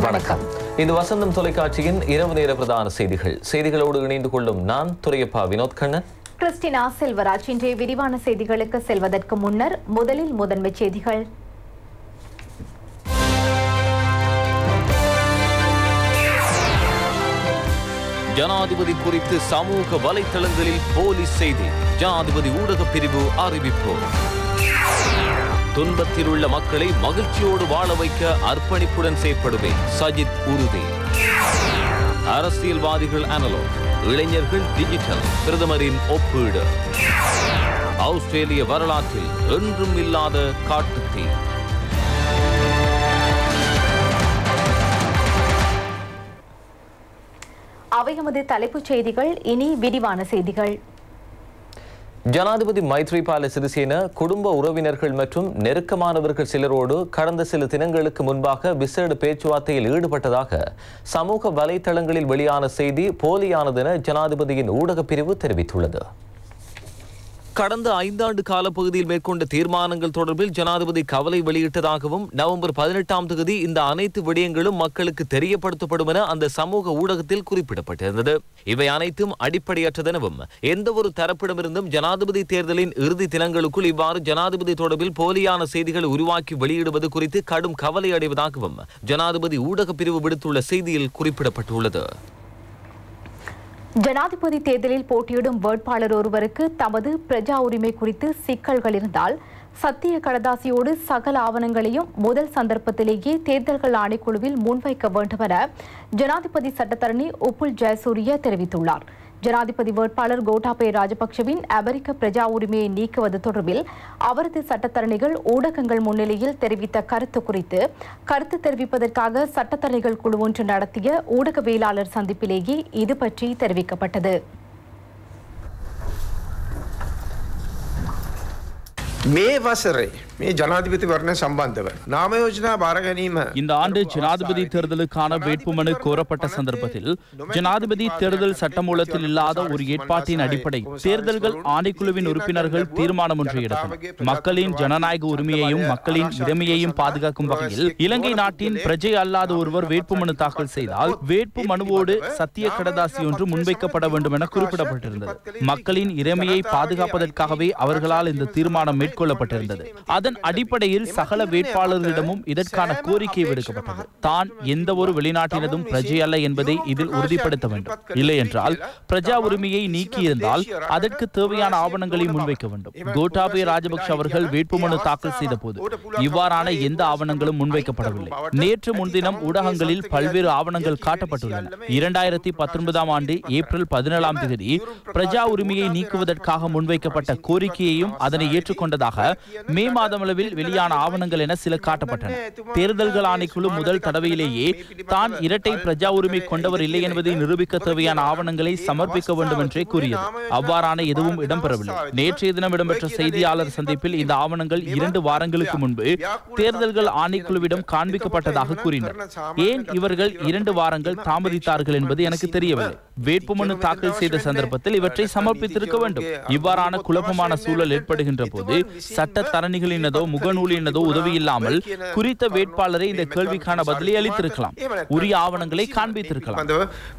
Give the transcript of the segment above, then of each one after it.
வணக்கம். இது வசந்தம் தொலைக்காட்சியின் இரவு நேர பிரதான செய்திகளோடு இணைந்து கொள்ளும் நான் துரையப்பா வினோத் கண்ணன், கிறிஸ்டினா செல்வராஜ். இன்றைய விரிவான செய்திகளுக்கு செல்வதற்கு முன்னர் முதலில் முதன்மை செய்திகள். ஜனாதிபதி குறித்து சமூக வலைத்தளங்களில் போலீஸ் செய்தி. ஜனாதிபதி ஊடக பிரிவு அறிவிப்பு. துன்பத்தில் உள்ள மக்களை மகிழ்ச்சியோடு வாழ வைக்க அர்ப்பணிப்புடன் செயற்படுவேன், சஜித் உறுதி. அரசியல்வாதிகள் அனலாக், இளைஞர்கள் டிஜிட்டல், பிரதமரின் ஒப்பீடு. ஆஸ்திரேலிய வரலாற்றில் என்றும் இல்லாத காட்டுத்தீ. அவை எமது தலைப்புச் செய்திகள். இனி விரிவான செய்திகள். ஜனாதிபதி மைத்ரிபால சிறிசேன குடும்ப உறவினர்கள் மற்றும் நெருக்கமானவர்கள் சிலரோடு கடந்த சில தினங்களுக்கு முன்பாக விசேட பேச்சுவார்த்தையில் ஈடுபட்டதாக சமூக வலைதளங்களில் வெளியான செய்தி போலியானதென ஜனாதிபதியின் ஊடகப் பிரிவு தெரிவித்துள்ளது. கடந்த 5 ஆண்டு காலப்பகுதியில் மேற்கொண்ட தீர்மானங்கள் தொடர்பில் ஜனாதிபதி கவலை வெளியிட்டதாகவும் நவம்பர் 18ஆம் தேதி இந்த அனைத்து விடயங்களும் மக்களுக்கு தெரியப்படுத்தப்படும் என அந்த சமூக ஊடகத்தில் குறிப்பிடப்பட்டிருந்தது. இவை அனைத்தும் அடிப்படையற்றதெனவும் எந்தவொரு தரப்பிடமிருந்தும் ஜனாதிபதி தேர்தலின் இறுதி தினங்களுக்குள் இவ்வாறு ஜனாதிபதி தொடர்பில் போலியான செய்திகள் உருவாக்கி வெளியிடுவது குறித்து கடும் கவலை அடைவதாகவும் ஜனாதிபதி ஊடகப் பிரிவு விடுத்துள்ள செய்தியில் குறிப்பிடப்பட்டுள்ளது. ஜனாதிபதி தேர்தலில் போட்டியிடும் வேட்பாளர் ஒருவருக்கு தமது பிரஜா உரிமை குறித்து சிக்கல்கள் இருந்தால் சத்திய கடதாசியோடு சகல ஆவணங்களையும் முதல் சந்தர்ப்பத்திலேயே தேர்தல்கள் ஆணைக்குழுவில் முன்வைக்க வேண்டும் என ஜனாதிபதி சட்டத்தரணி உப்புல் ஜெயசூரிய தெரிவித்துள்ளார். ஜனாதிபதி வேட்பாளர் கோட்டாபய ராஜபக்சவின் அமெரிக்க பிரஜா உரிமையை நீக்குவது தொடர்பில் அவரது சட்டத்தரணிகள் ஊடகங்கள் முன்னிலையில் தெரிவித்த கருத்து குறித்து கருத்து தெரிவிப்பதற்காக சட்டத்தரணிகள் குழு ஒன்று நடத்திய ஊடகவியலாளர் சந்திப்பிலேயே இது பற்றி தெரிவிக்கப்பட்டது. මේ වසරේ මේ ජනාධිපති වරණ සම්බන්ධව නාම යෝජනා බාර ගැනීම. இந்த ஆண்டு ஜனாதிபதி தேர்தலுக்கான வேட்புமனு கோரப்பட்ட சந்தர்ப்பத்தில் ஜனாதிபதி தேர்தல் சட்டமூலத்தில் இல்லாத ஒரு ஏற்பாட்டின் அடிப்படையில் தேர்தல்கள் ஆணைக்குழுவின் உறுப்பினர்கள் தீர்மானம் ஒன்றை எடுத்தனர். மக்களின் ஜனநாயக உரிமையையும் மக்களின் உரிமையையும் பாதுகாக்கும் வகையில் இலங்கை நாட்டின் பிரஜை அல்லாத ஒருவர் வேட்புமனு தாக்கல் செய்தால் வேட்பு மனுவோடு சத்திய கடதாசி ஒன்று முன்வைக்கப்பட வேண்டும் என குறிப்பிடப்பட்டிருந்தது. மக்களின் இறைமையை பாதுகாப்பதற்காகவே அவர்களால் இந்த தீர்மானம் கொள்ளப்பட்டிருந்தது. அதன் அடிப்படையில் சகல வேட்பாளர்களிடமும் இதற்கான கோரிக்கை விடுக்கப்பட்டது. தான் எந்த ஒரு வெளிநாட்டினதும் பிரஜை அல்ல என்பதை இதில் உறுதிப்படுத்த வேண்டும். இல்லை என்றால் பிரஜா உரிமையை நீக்கியிருந்தால் அதற்கு தேவையான ஆவணங்களை முன்வைக்க வேண்டும். கோட்டாபய ராஜபக்ஷ அவர்கள் வேட்புமனு தாக்கல் செய்த போது இவ்வாறான எந்த ஆவணங்களும் முன்வைக்கப்படவில்லை. நேற்று முன்தினம் ஊடகங்களில் பல்வேறு ஆவணங்கள் காட்டப்பட்டுள்ளன. 2019ஆம் ஆண்டு ஏப்ரல் 17ஆம் தேதி பிரஜா உரிமையை நீக்குவதற்காக முன்வைக்கப்பட்ட கோரிக்கையையும் அதனை ஏற்றுக்கொண்ட மே மாதமளவில் வெளியான ஆவணங்கள் என சில காட்டப்பட்டன. தேர்தல்கள் ஆணைக்குழு முதல் தடவையிலேயே தான் இரட்டை பிரஜா உரிமை கொண்டவர் இல்லை என்பதை நிரூபிக்க தேவையான ஆவணங்களை சமர்ப்பிக்க வேண்டும் என்றே கூறியது. அவ்வாறான எதுவும் இடம்பெறவில்லை. நேற்றைய தினம் இடம்பெற்ற செய்தியாளர் சந்திப்பில் இந்த ஆவணங்கள் 2 வாரங்களுக்கு முன்பு தேர்தல்கள் ஆணைக்குழுவிடம் காண்பிக்கப்பட்டதாக கூறினர். ஏன் இவர்கள் 2 வாரங்கள் தாமதித்தார்கள் என்பது எனக்கு தெரியவில்லை. வேட்புமனு தாக்கல் செய்த சந்தர்ப்பத்தில் இவற்றை சமர்ப்பித்திருக்க வேண்டும். இவ்வாறான குழப்பமான சூழல் ஏற்படுகின்ற போது சட்ட தரணிகளினதோ முகநூலினதோ உதவி இல்லாமல் குறித்த வேட்பாளரை இந்த கேள்விக்கான பதிலை அளித்திருக்கலாம். உரிய ஆவணங்களை காண்பித்திருக்கலாம்.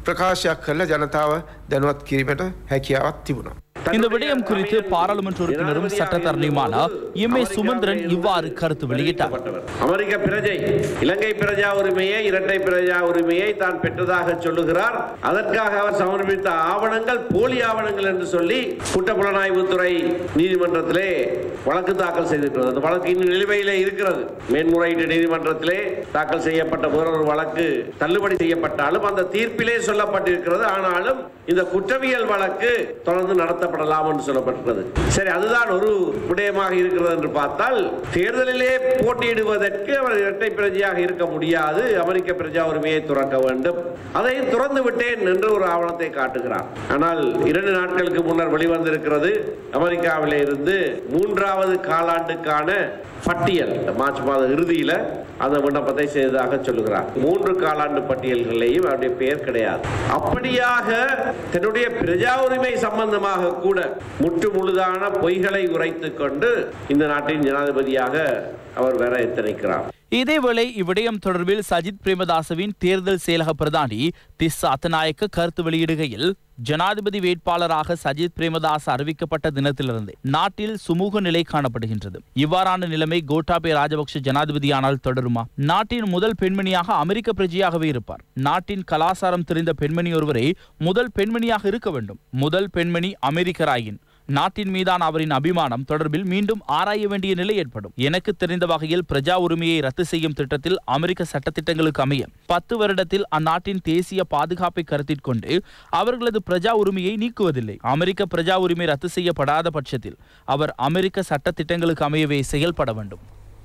இந்த விடயம் குறித்து பாராளுமன்ற உறுப்பினரும் சட்டத்தரணியுமான எம்.ஏ. சுமந்திரன் இவ்வாறு கருத்து வெளியிட்டார். அமெரிக்க பிரஜை இலங்கை பிரஜா உரிமையை இரட்டை பிரஜா உரிமையை தான் பெற்றதாக சொல்லுகிறார். அதற்காக அவர் சமர்ப்பித்த ஆவணங்கள் போலி ஆவணங்கள் என்று சொல்லி குற்றப்புலனாய்வுத்துறை நீதிமன்றத்திலே வழக்கு தாக்கல் செய்திருக்கிறது. அந்த வழக்கு இன்னும் நிலுவையிலே இருக்கிறது. மேன்முறையீட்டு நீதிமன்றத்திலே தாக்கல் செய்யப்பட்ட வேறொரு வழக்கு தள்ளுபடி செய்யப்பட்டாலும் அந்த தீர்ப்பிலே சொல்லப்பட்டிருக்கிறது. ஆனாலும் இந்த குற்றவியல் வழக்கு தொடர்ந்து நடத்தப்படலாம் என்று சொல்லப்பட்டிருக்கிறது. சரி, அதுதான் ஒரு விடயமாக இருக்கிறது என்று பார்த்தால் தேர்தலிலே போட்டியிடுவதற்கு அவர் இரட்டை பிரஜையாக இருக்க முடியாது. அமெரிக்க பிரஜா உரிமையை துறக்க வேண்டும். அதை துறந்து விட்டேன் என்று ஒரு ஆவணத்தை காட்டுகிறார். ஆனால் 2 நாட்களுக்கு முன்னர் வெளிவந்திருக்கிறது அமெரிக்காவிலே இருந்து 3வது காலாண்டுக்கான பட்டியல். மார்ச் மாத இறுதியில் அந்த விண்ணப்பத்தை செய்ததாக சொல்லுகிறார். 3 காலாண்டு பட்டியல்களையும் அவருடைய பெயர் கிடையாது. அப்படியாக தன்னுடைய பிரஜா உரிமை சம்பந்தமாக கூட முற்று முழுதான பொய்களை உரைத்துக் கொண்டு இந்த நாட்டின் ஜனாதிபதியாக அவர் வர எத்தனைக்கிறார். இதேவேளை இவ்விடயம் தொடர்பில் சஜித் பிரேமதாசவின் தேர்தல் செயலக பிரதானி திஸ் அத்தநாயக்க கருத்து வெளியிடுகையில், ஜனாதிபதி வேட்பாளராக சஜித் பிரேமதாஸ் அறிவிக்கப்பட்ட தினத்திலிருந்து நாட்டில் சுமூக நிலை காணப்படுகின்றது. இவ்வாறான நிலைமை கோட்டாபய ராஜபக்ஷ ஜனாதிபதியானால் தொடருமா? நாட்டின் முதல் பெண்மணியாக அமெரிக்க பிரஜையாகவே இருப்பார். நாட்டின் கலாசாரம் தெரிந்த பெண்மணி ஒருவரை முதல் பெண்மணியாக இருக்க வேண்டும். முதல் பெண்மணி அமெரிக்கராயின் நாட்டின் மீதான அவரின் அபிமானம் தொடர்பில் மீண்டும் ஆராய வேண்டிய நிலை ஏற்படும். எனக்கு தெரிந்த வகையில் பிரஜா உரிமையை ரத்து செய்யும் திட்டத்தில் அமெரிக்க சட்டத்திட்டங்களுக்கு அமைய 10 வருடத்தில் அந்நாட்டின் தேசிய பாதுகாப்பை கருத்தில் கொண்டு அவர்களது பிரஜா உரிமையை நீக்குவதில்லை. அமெரிக்க பிரஜா உரிமை ரத்து செய்யப்படாத பட்சத்தில் அவர் அமெரிக்க சட்டத்திட்டங்களுக்கு அமையவே செயல்பட வேண்டும்.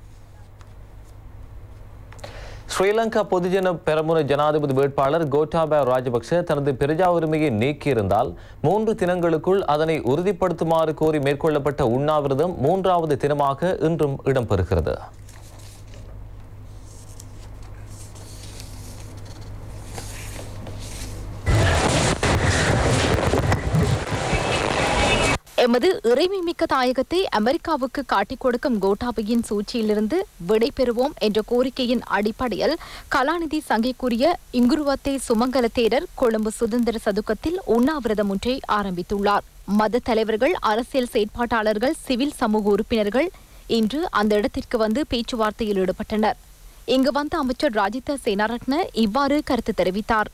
ஸ்ரீலங்கா பொதுஜன பெரமுன ஜனாதிபதி வேட்பாளர் கோட்டாபய ராஜபக்ச தனது பிரஜா உரிமையை நீக்கியிருந்தால் 3 தினங்களுக்குள் அதனை உறுதிப்படுத்துமாறு கோரி மேற்கொள்ளப்பட்ட உண்ணாவிரதம் 3வது தினமாக இன்றும் இடம்பெறுகிறது. எமது இறைமைமிக்க தாயகத்தை அமெரிக்காவுக்கு காட்டிக் கொடுக்கும் கோட்டாபயின் சூழ்ச்சியிலிருந்து விடை பெறுவோம் என்ற கோரிக்கையின் அடிப்படையில் கலாநிதி சங்கைக்குரிய இங்குருவத்தை சுமங்கல தேரர் கொழும்பு சுதந்திர சதுக்கத்தில் உண்ணாவிரதம் ஒன்றை ஆரம்பித்துள்ளார். மத தலைவர்கள், அரசியல் செயற்பாட்டாளர்கள், சிவில் சமூக உறுப்பினர்கள் இன்று அந்த இடத்திற்கு வந்து பேச்சுவார்த்தையில் ஈடுபட்டனர். இங்கு வந்த அமைச்சர் ராஜித சேனாரட்ன இவ்வாறு கருத்து தெரிவித்தார்.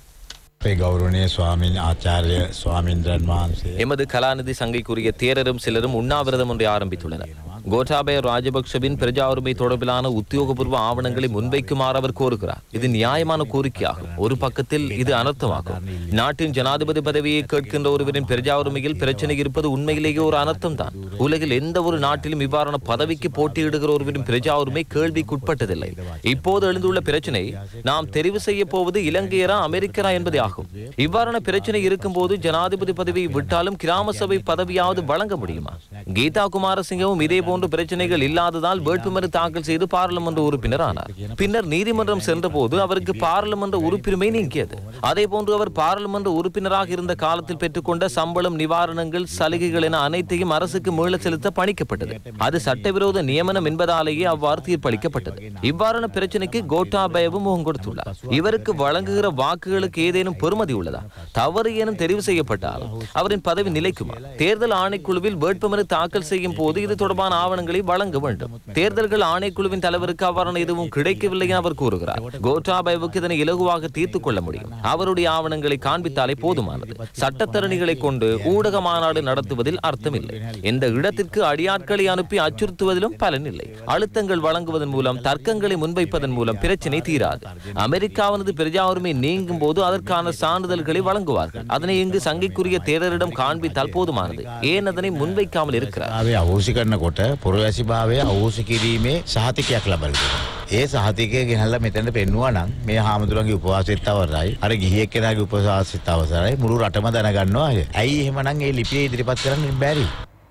எமது கலாநிதி சங்கைக்குரிய தேரரும் சிலரும் உண்ணாவிரதம் ஒன்றை ஆரம்பித்துள்ளனர். கோட்டாபய ராஜபக்சவின் பிரஜா உரிமை தொடர்பிலான உத்தியோகபூர்வ ஆவணங்களை முன்வைக்குமாறு அவர் கோருகிறார். இது நியாயமான கோரிக்கையாகும். ஒரு பக்கத்தில் இது அனர்த்தமாகும். நாட்டின் ஜனாதிபதி பதவியை கேட்கின்ற ஒருவரின் பிரஜா உரிமையில் பிரச்சனை இருப்பது உண்மையிலேயே ஒரு அனர்த்தம் தான். உலகில் எந்த ஒரு நாட்டிலும் இவ்வாறான பதவிக்கு போட்டியிடுகிற ஒருவரின் பிரஜா உரிமை கேள்விக்குட்பட்டதில்லை. இப்போது எழுந்துள்ள பிரச்சனை, நாம் தெரிவு செய்ய போவது இலங்கையரா அமெரிக்கரா என்பதே ஆகும். இவ்வாறான பிரச்சனை இருக்கும் போது ஜனாதிபதி பதவியை விட்டாலும் கிராம சபை பதவியாவது வழங்க முடியுமா? கீதா குமாரசிங்கவும் இதே போன்ற பிரச்சனைகள் இல்லாததால் வேட்புமனு தாக்கல் செய்து பாராளுமன்ற உறுப்பினர் ஆனார். பின்னர் நீதிமன்றம் சென்ற போது அவருக்கு பாராளுமன்ற உறுப்பினரை நீக்கியது. அதே போன்று அவர் பாராளுமன்ற உறுப்பினராக இருந்த காலத்தில் பெற்றுக்கொண்ட சம்பளம், நிவாரணங்கள், சலுகைகள் என அனைத்தையும் அரசுக்கு மீள செலுத்த பணிக்கப்பட்டது. அது சட்டவிரோத நியமனம் என்பதாலேயே அவ்வாறு தீர்ப்பளிக்கப்பட்டது. இவ்வாறான பிரச்சனைக்கு கோட்டாபயவும் முகம் கொடுத்துள்ளார். இவருக்கு வழங்குகிற வாக்குகளுக்கு ஏதேனும் பெறுமதி உள்ளதா? தவறு எனும் தெரிவு செய்யப்பட்டால் அவரின் பதவி நிலைக்குமா? தேர்தல் ஆணைக்குழுவில் வேட்புமனு தாக்கல் செய்யும் போது இது தொடர்பான ஆவணங்களை வழங்க வேண்டும். தேர்தல்கள் ஆணைக்குழுவின் தலைவருக்கு அவ்வாறான எதுவும் கிடைக்கவில்லை என அவர் கூறுகிறார். கோட்டாபயவுக்கு இதனை இலகுவாக தீர்த்துக் கொள்ள முடியும். அவருடைய ஆவணங்களை காண்பித்தாலே போதுமானது. சட்டத்தரணிகளை கொண்டு ஊடக மாநாடு நடத்துவதில் அர்த்தமில்லை. இந்த இடத்திற்கு அடியாட்களை அனுப்பி அச்சுறுத்துவதிலும் பலனில்லை. அழுத்தங்கள் வழங்குவதன் மூலம், தர்க்கங்களை முன்வைப்பதன் மூலம் பிரச்சனை தீராது. அமெரிக்காவினது பிரஜா உரிமை நீங்கும் போது அதற்கான சான்றிதழ்களை வழங்குவார்கள். அதனை இங்கு சங்கைக்குரிய தேரரிடம் காண்பித்தால் போதுமானது. ஏன் அதனை முன்வைக்காமல் இருக்கிறார்? පුරවැසි භාවය අවශ්‍ය කිරීමේ සහතිකයක් ලබා දෙනවා. ඒ සහතිකය ගෙනල්ලා මෙතනට පෙන්නුවා නම් මේ හාමුදුරන්ගේ උපවාසෙත් අවසරයි. අර ගිහියෙක් කෙනාගේ උපවාසෙත් අවසරයි. මුළු රටම දැනගන්නවා. ඇයි එහෙමනම් ඒ ලිපිය ඉදිරිපත් කරන්න බැරි?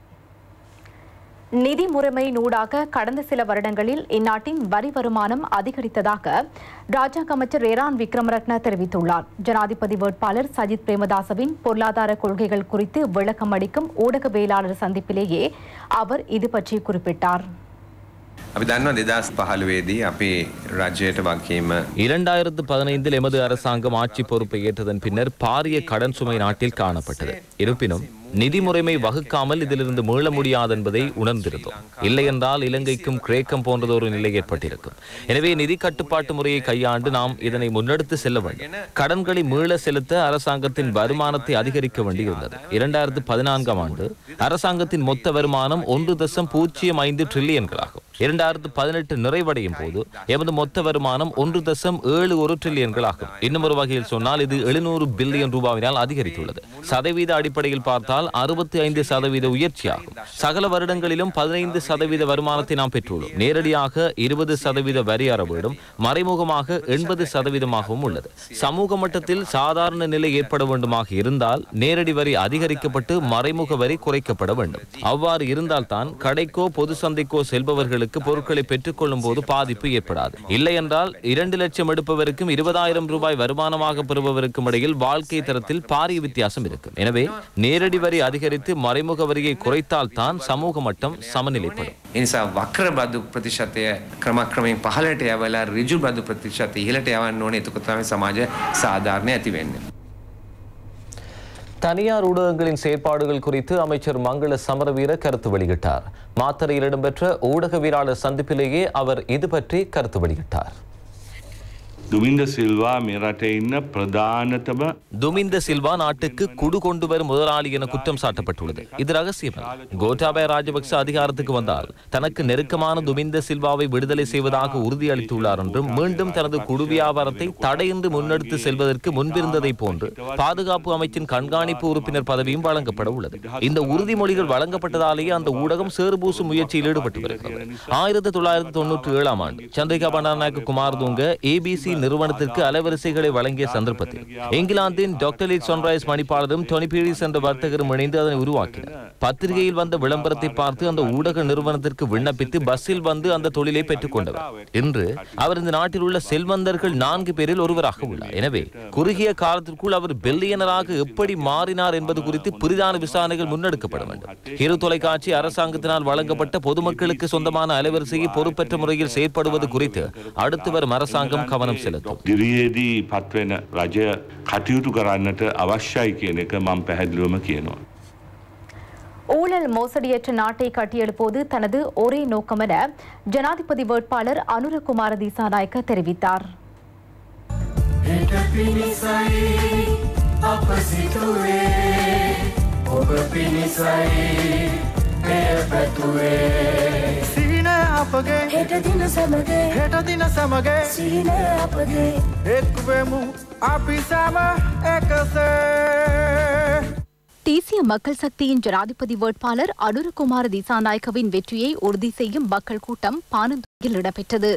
நிதி முறைமையினூடாக கடந்த சில வருடங்களில் இந்நாட்டின் வரி வருமானம் அதிகரித்ததாக ராஜாங்க அமைச்சர் ஏரான் விக்ரமரட்ன தெரிவித்துள்ளார். ஜனாதிபதி வேட்பாளர் சஜித் பிரேமதாசவின் பொருளாதார கொள்கைகள் குறித்து விளக்கம் அளிக்கும் ஊடகவியலாளர் சந்திப்பிலேயே அவர் இது பற்றி குறிப்பிட்டார். 2015 எமது அரசாங்கம் ஆட்சி பொறுப்பை ஏற்றதன் பின்னர் பாரிய கடன் சுமை நாட்டில் காணப்பட்டது. இருப்பினும் நிதி முறைமை வகுக்காமல் இதிலிருந்து மீள முடியாது என்பதை உணர்ந்திருந்தோம். இல்லையென்றால் இலங்கைக்கும் கிரேக்கம் போன்றதொரு நிலை ஏற்பட்டிருக்கும். எனவே நிதி கட்டுப்பாட்டு முறையை கையாண்டு நாம் இதனை முன்னெடுத்து செல்ல வேண்டும். கடன்களை மீள செலுத்த அரசாங்கத்தின் வருமானத்தை அதிகரிக்க வேண்டியிருந்தது. 2014ஆம் ஆண்டு அரசாங்கத்தின் மொத்த வருமானம் 1.05 டிரில்லியன்களாகும். 2018 நிறைவடையும் போது எமது மொத்த வருமானம் 1.71 டிரில்லியன்களாகும். இன்னும் ஒரு வகையில் சொன்னால் இது 700 பில்லியன் ரூபாயினால் அதிகரித்துள்ளது. சதவீத அடிப்படையில் பார்த்தால் 65% உயர்ச்சியாகும். சகல வருடங்களிலும் 15% வருமானத்தை நாம் பெற்றுள்ளோம். நேரடியாக 20% வரி அறவீடும், மறைமுகமாக 80%ஆகவும் உள்ளது. சமூக மட்டத்தில் சாதாரண நிலை ஏற்பட வேண்டுமாக இருந்தால் நேரடி வரி அதிகரிக்கப்பட்டு மறைமுக வரி குறைக்கப்பட வேண்டும். அவ்வாறு இருந்தால்தான் கடைக்கோ பொது சந்தைக்கோ செல்பவர்களுக்கு பொருட்களை பெற்றுக் கொள்ளும் போது பாதிப்பு ஏற்படாது. இல்லை என்றால் 2 லட்சம் எடுப்பவருக்கும் 20,000 ரூபாய் வருமானமாக பெறுபவருக்கும் இடையில் வாழ்க்கை தரத்தில் பாரிய வித்தியாசம் இருக்கும். எனவே நேரடி வரி அதிகரித்து மறைமுக வரியை குறைத்தால்தான் சமூக மட்டம் சமநிலைப்படும். එනිසා වක්‍ර බදු ප්‍රතිශතය ක්‍රමක්‍රමයෙන් පහළට යවලා ඍජු බදු ප්‍රතිශතය ඉහළට යවන්න ඕනේ. එතකොට තමයි සමාජ සාධාරණය ඇති වෙන්නේ. தனியார் ஊடகங்களின் செயற்பாடுகள் குறித்து அமைச்சர் மங்கள சமரவீர கருத்து வெளியிட்டார். மாத்தறையில் இடம்பெற்ற ஊடகவியலாளர் சந்திப்பிலேயே அவர் இது பற்றி கருத்து வெளியிட்டார். துமிந்த சில்வா மேராட்டே இன்ன பிரதானதம துமிந்த சில்வா நாட்டுக்கு குடு கொண்டு வரும் முதலாளி என குற்றம் சாட்டப்பட்டுள்ளது. இது ரகசியம். கோட்டாபய ராஜபக்ச அதிகாரத்துக்கு வந்தால் தனக்கு நெருக்கமான துமிந்த சில்வாவை விடுதலை செய்வதாக உறுதியளித்துள்ளார் என்றும் மீண்டும் தனது குடு வியாபாரத்தை தடையின்றி முன்னெடுத்து செல்வதற்கு முன்பிருந்ததை போன்று பாதுகாப்பு அமைச்சின் கண்காணிப்பு உறுப்பினர் பதவியும் வழங்கப்பட உள்ளது. இந்த உறுதிமொழிகள் வழங்கப்பட்டதாலேயே அந்த ஊடகம் சேறுபூசும் முயற்சியில் ஈடுபட்டு வருகிறது. 1997 ஆண்டு சந்திரிகா பண்டாரநாயக்க குமாரதுங்க ABC நிறுவனத்திற்கு அலைவரிசைகளை வழங்கிய சந்தர்ப்பத்தில் இங்கிலாந்தின் டாக்டர் லீட் சன்ரைஸ் மணிப்பாளரும் டொனி பீரிஸ் என்ற வர்த்தகரும் இணைந்து அதனை உருவாக்கினர். பத்திரிகையில் வந்த விளம்பரத்தை பார்த்து அந்த ஊடக நிறுவனத்திற்கு விண்ணப்பித்து பஸ்ஸில் வந்து அந்த தொழிலை பெற்றுக் கொண்டவர். இன்று அவர் இந்த நாட்டில் உள்ள செல்வந்தர்கள் 4 பேரில் ஒருவராக உள்ளார். எனவே குறுகிய காலத்திற்குள் அவர் பில்லியனராக எப்படி மாறினார் என்பது குறித்து புரிதான விசாரணைகள் முன்னெடுக்கப்பட வேண்டும். இரு தொலைக்காட்சி அரசாங்கத்தினால் வழங்கப்பட்ட பொதுமக்களுக்கு சொந்தமான அலைவரிசையை பொறுப்பற்ற முறையில் செயற்படுவது குறித்து அடுத்து வரும் அரசாங்கம் கவனம் செலுத்தும். දිරියේදී පත්වෙන රජය කටයුතු කරන්නට අවශ්‍යයි කියන එක මම පැහැදිලිවම කියනවා. ஊழல் மோசடியற்ற நாட்டை கட்டியெழுப்போது தனது ஒரே நோக்கம் என ஜனாதிபதி வேட்பாளர் அனுரகுமார திசாநாயக்க தெரிவித்தார். தேசிய மக்கள் சக்தியின் ஜனாதிபதி வேட்பாளர் அனுரகுமார திசாநாயக்கவின் வெற்றியை உறுதி செய்யும் மக்கள் கூட்டம் பானந்துறையில் இடம்பெற்றது.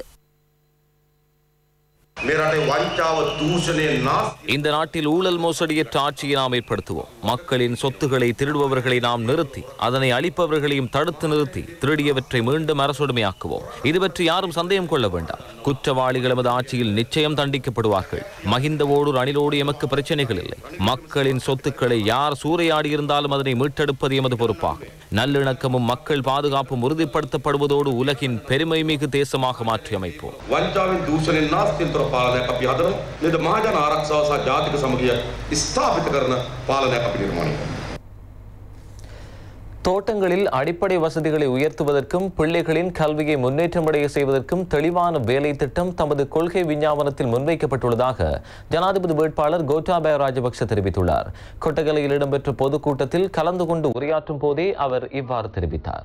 இந்த நாட்டில் ஊழல் மோசடியற்ற ஆட்சியை நாம் ஏற்படுத்துவோம். மக்களின் சொத்துக்களை திருடுபவர்களை நாம் நிறுத்தி அதனை அளிப்பவர்களையும் தடுத்து நிறுத்தி திருடியவற்றை மீண்டும் அரசுடைமையாக்குவோம். இது பற்றி யாரும் சந்தேகம் கொள்ள வேண்டாம். குற்றவாளிகள் எமது ஆட்சியில் நிச்சயம் தண்டிக்கப்படுவார்கள். மஹிந்தவோடு ரணிலோடு எமக்கு பிரச்சனைகள் இல்லை. மக்களின் சொத்துக்களை யார் சூறையாடி இருந்தாலும் அதனை மீட்டெடுப்பது எமது பொறுப்பாகும். நல்லிணக்கமும் மக்கள் பாதுகாப்பும் உறுதிப்படுத்தப்படுவதோடு உலகின் பெருமை மிகு தேசமாக மாற்றி அமைப்போம். පාලනයක් අපි හදනවා. නේද මහජන ආරක්ෂාව සහ ජාතික සමගිය ස්ථාපිත කරන පාලනයක් අපි නිර්මාණය කරනවා. தோட்டங்களில் அடிப்படை வசதிகளை உயர்த்துவதற்கும் பிள்ளைகளின் கல்வியை முன்னேற்றமடைய செய்வதற்கும் தெளிவான வேலை திட்டம் தமது கொள்கை விஞ்ஞாபனத்தில் முன்வைக்கப்பட்டுள்ளதாக ஜனாதிபதி வேட்பாளர் கோட்டாபய ராஜபக்ஷ தெரிவித்துள்ளார். கொட்டகலையில் இடம்பெற்ற பொதுக்கூட்டத்தில் கலந்து கொண்டு உரையாற்றும் போதே அவர் இவ்வாறு தெரிவித்தார்.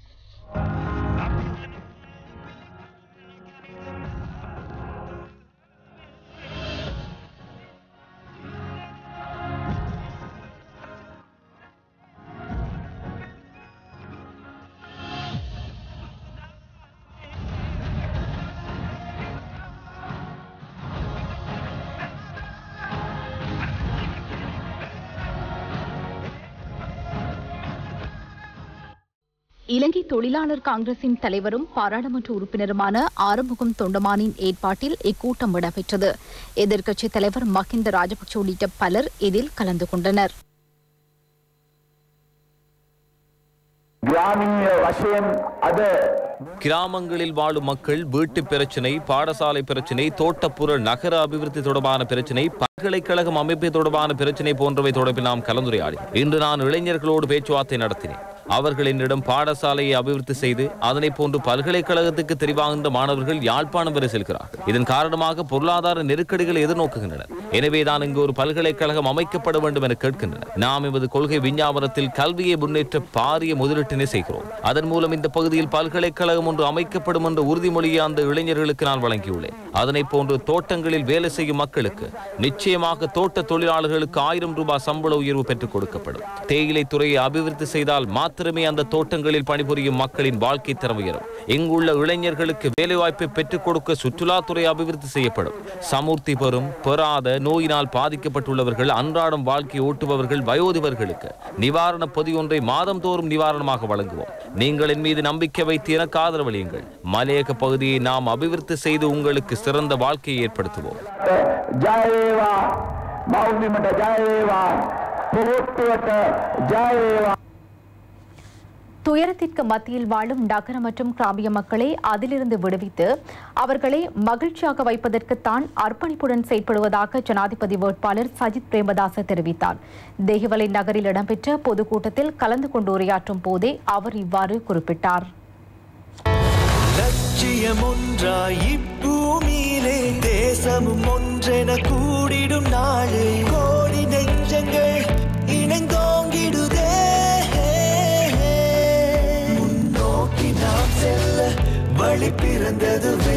இலங்கை தொழிலாளர் காங்கிரசின் தலைவரும் பாராளுமன்ற உறுப்பினருமான ஆறுமுகம் தொண்டமானின் ஏற்பாட்டில் இக்கூட்டம் இடம்பெற்றது. எதிர்க்கட்சித் தலைவர் மஹிந்த ராஜபக்ஷ உள்ளிட்ட பலர் இதில் கலந்து கொண்டனர். கிராமங்களில் வாழும் மக்கள் வீட்டு பிரச்சினை, பாடசாலை பிரச்சினை, தோட்டப்புற நகர அபிவிருத்தி தொடர்பான பிரச்சினை, பல்கலைக்கழகம் அமைப்பு தொடர்பான பிரச்சினை போன்றவை தொடர்பில் நாம் கலந்துரையாடி இன்று நான் இளைஞர்களோடு பேச்சுவார்த்தை நடத்தினேன். அவர்கள் என்னிடம் பாடசாலையை அபிவிருத்தி செய்து அதனை போன்று பல்கலைக்கழகத்துக்கு தெரிவாகின்ற மாணவர்கள் யாழ்ப்பாணம் வரை செல்கிறார்கள். இதன் காரணமாக பொருளாதார நெருக்கடிகளை எதிர்நோக்குகின்றனர். எனவேதான் இங்கு ஒரு பல்கலைக்கழகம் அமைக்கப்பட வேண்டும் என கேட்கின்றனர். நாம் எமது கொள்கை விஞ்ஞாபனத்தில் கல்வியை முன்னேற்ற பாரிய முதலீட்டினை செய்கிறோம். அதன் மூலம் இந்த பகுதியில் பல்கலைக்கழகம் ஒன்று அமைக்கப்படும் என்ற உறுதிமொழியை அந்த இளைஞர்களுக்கு நான் வழங்கியுள்ளேன். அதனை போன்று தோட்டங்களில் வேலை செய்யும் மக்களுக்கு நிச்சயமாக தோட்ட தொழிலாளர்களுக்கு 1000 ரூபாய் சம்பள உயர்வு பெற்றுக் கொடுக்கப்படும். தேயிலை துறையை அபிவிருத்தி செய்தால் மாத்திரமே அந்த தோட்டங்களில் பணிபுரியும் மக்களின் வாழ்க்கை தரம் உயரும். இங்குள்ள இளைஞர்களுக்கு வேலைவாய்ப்பை பெற்றுக் கொடுக்க சுற்றுலாத்துறை அபிவிருத்தி செய்யப்படும். சமூர்த்தி பெறும் பெறாத நோயினால் பாதிக்கப்பட்டுள்ளவர்கள், அன்றாடம் வாழ்க்கை ஓட்டுபவர்கள், வயோதிபர்களுக்கு நிவாரண பொதி ஒன்றை மாதம் தோறும் நிவாரணமாக வழங்குவோம். நீங்கள் என் மீது நம்பிக்கை வைத்து எனக்கு ஆதரவளியுங்கள். மலையக பகுதியை நாம் அபிவிருத்தி செய்து உங்களுக்கு சிறந்த வாழ்க்கையை ஏற்படுத்துவோம். துயரத்திற்கு மத்தியில் வாழும் நகர மற்றும் கிராமிய மக்களை அதிலிருந்து விடுவித்து அவர்களை மகிழ்ச்சியாக வைப்பதற்குத்தான் அர்ப்பணிப்புடன் செயற்படுவதாக ஜனாதிபதி வேட்பாளர் சஜித் பிரேமதாச தெரிவித்தார். தேகிவலை நகரில் இடம்பெற்ற பொதுக்கூட்டத்தில் கலந்து கொண்டு உரையாற்றும் போதே அவர் இவ்வாறு குறிப்பிட்டார். லட்சியம் ஒன்றாய் இப்பூமியிலே தேசமும் ஒன்றென கூடிடும் நாளே கோடி நெஞ்சங்கள் இணைந்தோங்கிடுதே முன்னோக்கி நாம் செல்ல வழி பிறந்ததுவே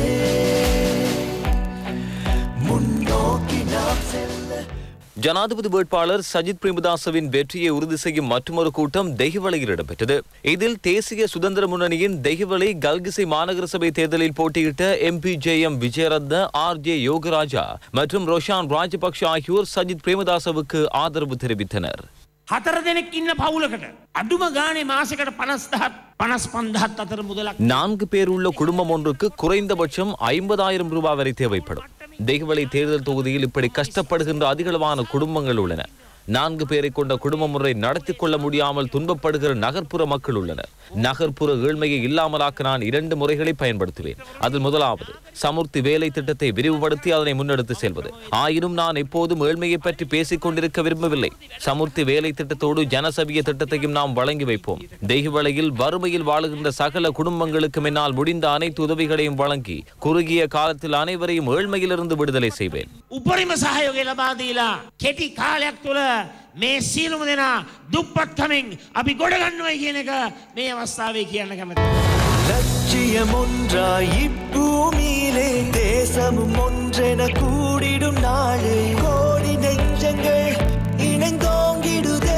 முன்னோக்கி நாம் செல்ல. ஜனாதிபதி வேட்பாளர் சஜித் பிரேமதாசவின் வெற்றியை உறுதி செய்யும் மற்றொரு கூட்டம் தெஹிவளையில் இடம்பெற்றது. இதில் தேசிய சுதந்திர முன்னணியின் தெஹிவளை கல்கிசை மாநகர சபை தேர்தலில் போட்டியிட்ட MP JM Wijeratne, RJ Yogaraja மற்றும் ரோஷான் ராஜபக்ஷ ஆகியோர் சஜித் பிரேமதாசவுக்கு ஆதரவு தெரிவித்தனர். 4 දෙනෙක් ඉන්න පවුලකට අඩුම ගානේ මාසෙකට 50,000 අතර මුදලක් 4 பேர் உள்ள குடும்பம் ஒன்றுக்கு குறைந்தபட்சம் 50,000 ரூபாய் வரை தேவைப்படும். தெஹிவளை தேர்தல் தொகுதியில் இப்படி கஷ்டப்படுகின்ற அதிகளவான குடும்பங்கள் உள்ளன. 4 பேரை கொண்ட குடும்ப முறை நடத்தி கொள்ள முடியாமல் துன்பப்படுகிற நகர்ப்புற மக்கள் உள்ளனர். நகர்ப்புற ஏழ்மையை இல்லாமலாக்க நான் 2 முறைகளை பயன்படுத்துவேன். அதில் முதலாவது சமுர்த்தி வேலை திட்டத்தை விரிவுபடுத்தி அதனை முன்னெடுத்து செல்வது. ஆயினும் நான் எப்போதும் ஏழ்மையை பற்றி பேசிக் கொண்டிருக்க விரும்பவில்லை. சமுர்த்தி வேலை திட்டத்தோடு ஜனசபிய திட்டத்தையும் நாம் வழங்கி வைப்போம். தெஹிவளையில் வறுமையில் வாழுகின்ற சகல குடும்பங்களுக்கு என்னால் முடிந்த அனைத்து உதவிகளையும் வழங்கி குறுகிய காலத்தில் அனைவரையும் ஏழ்மையிலிருந்து விடுதலை செய்வேன். උපරිම සහයෝගය ලබා දීලා කෙටි කාලයක් තුළ මේ සියලුම දෙනා දුප්පත්කමින් අපි ගොඩ ගන්නවයි කියන එක මේ අවස්ථාවේ කියන්න කැමතියි. லட்சியம் ஒன்றாய் இப்பூமியிலே தேசமும் ஒன்றென கூடிடும் நாளே கோடி நெஞ்சங்கள் இணைந்தோங்கிடுதே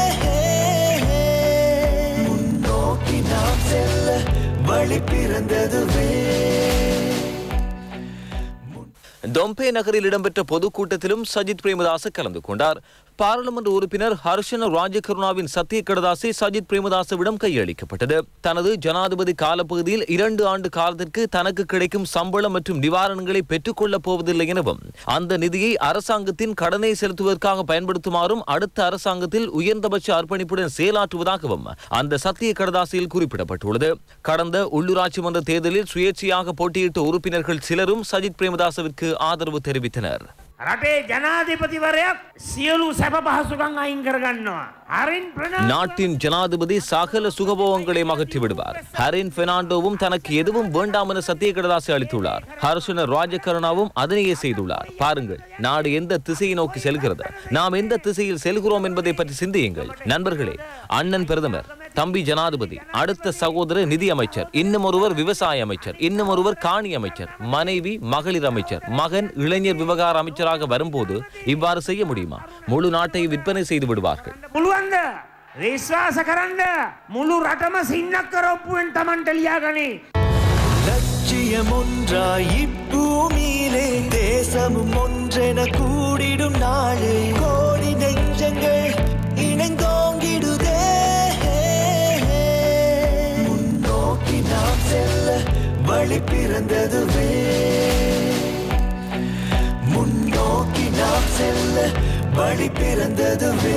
முன்னோக்கி நாம் செல்ல வழி பிறந்ததுவே. தொம்பே நகரில் இடம்பெற்ற பொதுக்கூட்டத்திலும் சஜித் பிரேமதாச கலந்து கொண்டார். பாராளுமன்ற உறுப்பினர் ஹர்ஷன ராஜகருணாவின் சத்திய கடதாசி சஜித் பிரேமதாசவிடம் கையளிக்கப்பட்டது. தனது ஜனாதிபதி காலப்பகுதியில் 2 ஆண்டு காலத்திற்கு தனக்கு கிடைக்கும் சம்பளம் மற்றும் நிவாரணங்களை பெற்றுக் கொள்ளப் போவதில்லை எனவும் அந்த நிதியை அரசாங்கத்தின் கடனை செலுத்துவதற்காக பயன்படுத்துமாறும் அடுத்த அரசாங்கத்தில் உயர்ந்தபட்ச அர்ப்பணிப்புடன் செயலாற்றுவதாகவும் அந்த சத்திய கடதாசியில் குறிப்பிடப்பட்டுள்ளது. கடந்த உள்ளூராட்சி மன்ற தேர்தலில் சுயேட்சையாக போட்டியிட்ட உறுப்பினர்கள் சிலரும் சஜித் பிரேமதாசவிற்கு ஆதரவு தெரிவித்தனர். රටේ ජනාධිපතිවරයක් සියලු සැප පහසුකම් අයින් කරගන්නවා. හරින් ප්‍රනාන්දු நாட்டின் ஜனாதிபதி சகல சுகபோகங்களையும் அகற்றி விடுவார். ஹரின் பெர்னாண்டோவும் தனக்கு எதுவும் வேண்டாம் என சத்திய கடதாசி அளித்துள்ளார். ஹர்ஷன ராஜகருணாவும் அதனையே செய்துள்ளார். பாருங்கள், நாடு எந்த திசையை நோக்கி செல்கிறது, நாம் எந்த திசையில் செல்கிறோம் என்பதை பற்றி சிந்தியுங்கள். நண்பர்களே, அண்ணன் பிரதமர், தம்பி ஜனாதிபதி, அடுத்த சகோதரர் நிதி அமைச்சர், இன்னும் ஒருவர் விவசாய அமைச்சர், இன்னும் ஒருவர் காணி அமைச்சர், மனைவி மகளிர் அமைச்சர், மகன் இளைஞர் விவகார அமைச்சராக வரும்போது இவ்வாறு செய்ய முடியுமா? முழு நாட்டை விற்பனை செய்து விடுவார்கள். පුළුවන්ද විශ්වාස කරන්න මුළු රටම සින්නක් කරොප්පුවෙන් Tamanට ලියාගනි. லட்சியம் ஒன்றாய் இப்பூமியிலே தேசமும் ஒன்றென கூடிடும் நாளே கோடி நெஞ்சங்கள் இணைந்தோங்கிடுதே முன்னோக்கி நாம் செல்ல வழி பிறந்ததுவே முன்னோக்கி நாம் செல்ல வழி பிறந்ததுவே.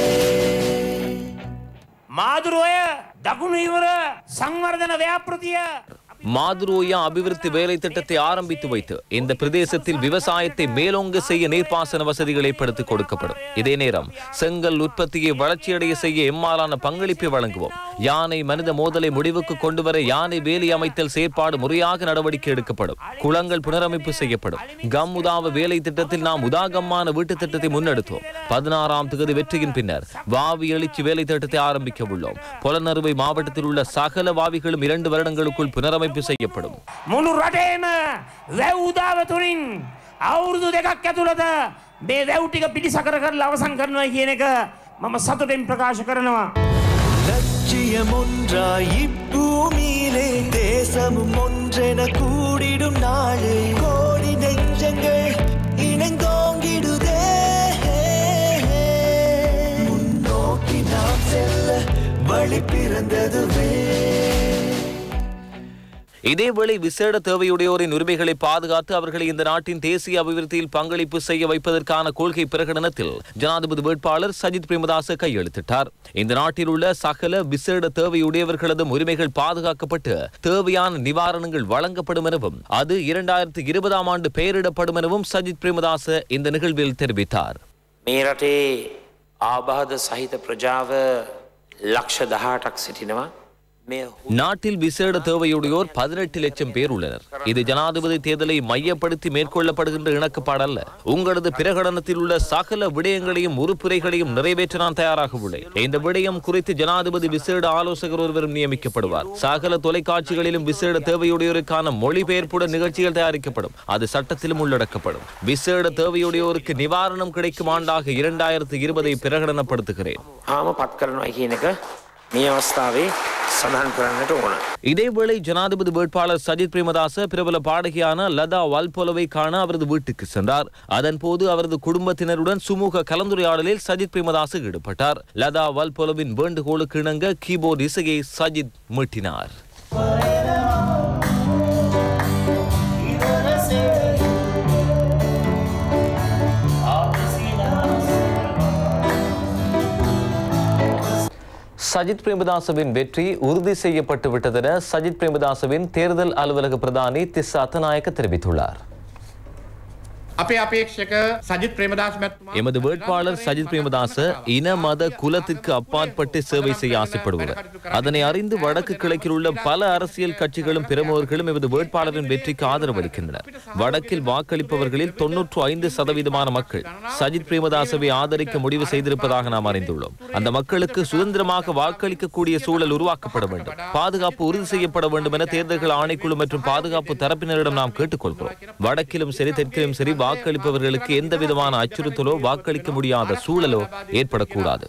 මාදුරුවය දකුණු ඉවර සංවර්ධන ව්‍යාපෘතිය மாதுரோயா அபிவிருத்தி வேலை திட்டத்தை ஆரம்பித்து வைத்து இந்த பிரதேசத்தில் விவசாயத்தை மேலோங்க செய்ய நீர்ப்பாசன வசதிகள் ஏற்படுத்தி கொடுக்கப்படும். இதே நேரம் செங்கல் உற்பத்தியை வளர்ச்சியடைய செய்ய எம்மாலான பங்களிப்பை வழங்குவோம். யானை மனித மோதலை முடிவுக்கு கொண்டுவர யானை வேலி அமைத்தல் செயற்பாடு முறையாக நடவடிக்கை எடுக்கப்படும். குளங்கள் புனரமைப்பு செய்யப்படும். கம் உதாவ வேலை திட்டத்தில் நாம் உதாகமான வீட்டு திட்டத்தை முன்னெடுத்தோம். 16ஆம் தேதி வெற்றியின் பின்னர் வாவி எழுச்சி வேலை திட்டத்தை ஆரம்பிக்க உள்ளோம். பொலனறுவை மாவட்டத்தில் உள்ள சகல வாவிகளும் 2 வருடங்களுக்குள் புனரமைப்பு செய்யப்படும். මුළු රටේම වැව් උදාව තුලින් අවුරුදු 2ක් ඇතුළත මේ වැව් ටික පිටිසකර කරලා අවසන් කරනවා කියන එක මම සතුටින් ප්‍රකාශ කරනවා. லட்சியம் ஒன்றாய் இப்பூமியிலே தேசமும் ஒன்றென கூடிடும் நாளே கோடி நெஞ்சங்கள் இணைந்தோங்கிடுதே முன்னோக்கி நாம் செல்ல வழி பிறந்ததுவே. இதேவேளை விசேட தேவையுடையோரின் உரிமைகளை பாதுகாத்து அவர்களை இந்த நாட்டின் தேசிய அபிவிருத்தியில் பங்களிப்பு செய்ய வைப்பதற்கான கொள்கை பிரகடனத்தில் ஜனாதிபதி வேட்பாளர் சஜித் பிரேமதாச கையெழுத்திட்டார். இந்த நாட்டில் உள்ள சகல விசேட தேவையுடையவர்களதும் உரிமைகள் பாதுகாக்கப்பட்டு தேவையான நிவாரணங்கள் வழங்கப்படும் எனவும் அது 2020ஆம் ஆண்டு பெயரிடப்படும் எனவும் சஜித் பிரேமதாச இந்த நிகழ்வில் தெரிவித்தார். මේ රටේ ආබාධ සහිත ප්‍රජාව ලක්ෂ 18ක් සිටිනවා. நாட்டில் விசேட தேவையுடையோர் 18 லட்சம் பேர் உள்ளனர். இது ஜனாதிபதி தேர்தலை மையப்படுத்தி மேற்கொள்ளப்படுகின்ற இணக்கப்பாடல்ல. உங்களது பிரகடனத்தில் உள்ள சகல விடயங்களையும் உறுப்புரைகளையும் நிறைவேற்ற நான் தயாராக உள்ளேன். இந்த விடயம் குறித்து ஜனாதிபதி விசேட ஆலோசகர் ஒருவரும் நியமிக்கப்படுவார். சகல தொலைக்காட்சிகளிலும் விசேட தேவையுடையோருக்கான மொழிபெயர்ப்புடன் நிகழ்ச்சிகள் தயாரிக்கப்படும். அது சட்டத்திலும் உள்ளடக்கப்படும். விசேட தேவையுடையோருக்கு நிவாரணம் கிடைக்கும் ஆண்டாக 2020ஐ பிரகடனப்படுத்துகிறேன். இதேவேளை ஜனாதிபதி வேட்பாளர் சஜித் பிரேமதாச பிரபல பாடகியான லதா வல்போலவை காண அவரது வீட்டுக்கு சென்றார். அதன்போது அவரது குடும்பத்தினருடன் சுமூக கலந்துரையாடலில் சஜித் பிரேமதாச ஈடுபட்டார். லதா வல்போலவின் வேண்டுகோளுக்கு இணங்க கீபோர்டு இசையை சஜித் மீட்டினார். சஜித் பிரேமதாசவின் வெற்றி உறுதி செய்யப்பட்டு விட்டதென சஜித் பிரேமதாசவின் தேர்தல் அலுவலக பிரதானி திஸ்ஸ அத்தநாயக்க தெரிவித்துள்ளார். எமது வேட்பாளர் சஜித் பிரேமதாச இன மத குலத்திற்கு அப்பாற்பட்டு சேவை செய்ய ஆசைப்படுவார். அதனை அறிந்து வடக்கு கிழக்கில் உள்ள பல அரசியல் கட்சிகளும் பிரமுகர்களும் எமது வேட்பாளரின் வெற்றிக்கு ஆதரவு அளிக்கின்றனர். வடக்கில் வாக்களிப்பவர்களில் 95% மக்கள் சஜித் பிரேமதாசவை ஆதரிக்க முடிவு செய்திருப்பதாக நாம் அறிந்துள்ளோம். அந்த மக்களுக்கு சுதந்திரமாக வாக்களிக்கக்கூடிய சூழல் உருவாக்கப்பட வேண்டும். பாதுகாப்பு உறுதி செய்யப்பட வேண்டும் என தேர்தல்கள் ஆணைக்குழு மற்றும் பாதுகாப்பு தரப்பினரிடம் நாம் கேட்டுக்கொள்கிறோம். வடக்கிலும் சரி தெற்கிலும் சரி வாக்களிப்பவர்களுக்கு எந்த விதமான அச்சுறுத்தலோ வாக்களிக்க முடியாத சூழலோ ஏற்படக்கூடாது.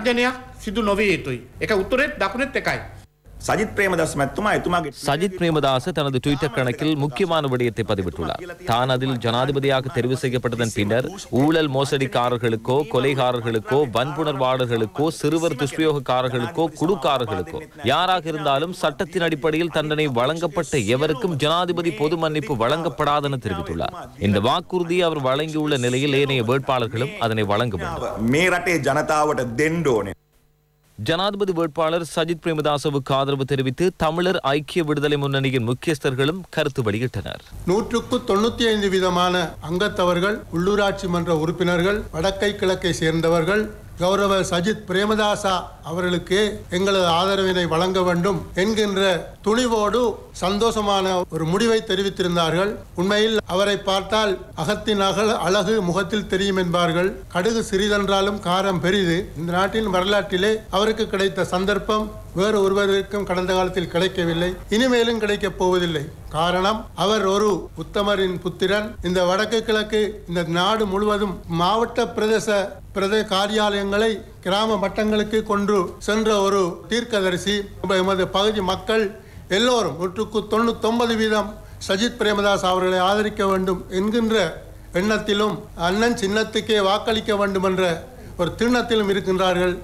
சஜித் பிரேமதாச தனது ட்விட்டர் கணக்கில் முக்கியமான விடயத்தை பதிவிட்டுள்ளார். தான் அதில் ஜனாதிபதியாக தெரிவு செய்யப்பட்டதன் பின்னர் ஊழல் மோசடிக்காரர்களுக்கோ கொலைகாரர்களுக்கோ வன்புணர்வாளர்களுக்கோ சிறுவர் துஷ்பிரயோகக்காரர்களுக்கோ குடுக்காரர்களுக்கோ யாராக இருந்தாலும் சட்டத்தின் அடிப்படையில் தண்டனை வழங்கப்பட்ட எவருக்கும் ஜனாதிபதி பொது மன்னிப்பு வழங்கப்படாதென தெரிவித்துள்ளார். இந்த வாக்குறுதியை அவர் வழங்கியுள்ள நிலையில் ஏனைய வேட்பாளர்களும் அதனை வழங்க வேண்டும். ஜனாதிபதி வேட்பாளர் சஜித் பிரேமதாசவுக்கு ஆதரவு தெரிவித்து தமிழர் ஐக்கிய விடுதலை முன்னணியின் முக்கியஸ்தர்களும் கருத்து வெளியிட்டனர். 195% அங்கத்தவர்கள், உள்ளூராட்சி மன்ற உறுப்பினர்கள், வடக்கை கிழக்கை சேர்ந்தவர்கள் கௌரவ சஜித் பிரேமதாசா அவர்களுக்கு எங்களது ஆதரவினை வழங்க வேண்டும் என்கின்ற துணிவோடு சந்தோஷமான ஒரு முடிவை தெரிவித்திருந்தார்கள். உண்மையில் அவரை பார்த்தால் அகத்தின் அழகு முகத்தில் தெரியும் என்பார்கள். கடுகு சிறிதென்றாலும் காரம் பெரிது. இந்த நாட்டின் வரலாற்றிலே அவருக்கு கிடைத்த சந்தர்ப்பம் வேறு ஒருவருக்கும் கடந்த காலத்தில் கிடைக்கவில்லை, இனிமேலும் கிடைக்கப் போவதில்லை. காரணம், அவர் ஒரு உத்தமரின் புத்திரன். இந்த வடக்கு கிழக்கு இந்த நாடு முழுவதும் மாவட்ட பிரதேச காரியாலயங்களை கிராம மட்டங்களுக்கு கொண்டு சென்ற ஒரு தீர்க்கதரிசி. எமது பகுதி மக்கள் எல்லோரும் 99% சஜித் பிரேமதாஸ் அவர்களை ஆதரிக்க வேண்டும் என்கின்ற எண்ணத்திலும் அண்ணன் சின்னத்துக்கே வாக்களிக்க வேண்டும் என்ற ஒரு திண்ணத்திலும் இருக்கின்றார்கள்.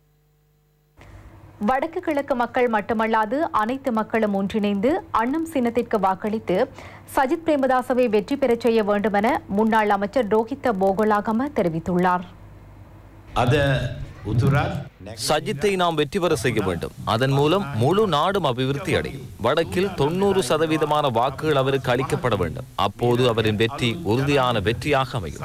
வடக்கு கிழக்கு மக்கள் மட்டுமல்லாது அனைத்து மக்களும் ஒன்றிணைந்து அன்னம் சின்னத்திற்கு வாக்களித்து சஜித் பிரேமதாசவை வெற்றி பெறச் செய்ய வேண்டும் என முன்னாள் அமைச்சர் ரோஹித்த போகலாகம தெரிவித்துள்ளார். சஜித்தை நாம் வெற்றி பெற செய்ய வேண்டும். அதன் மூலம் முழு நாடும் அபிவிருத்தி அடையும். வடக்கில் 90% வாக்குகள் அவருக்கு அளிக்கப்பட வேண்டும். அப்போது அவரின் வெற்றி உறுதியான வெற்றியாக அமையும்.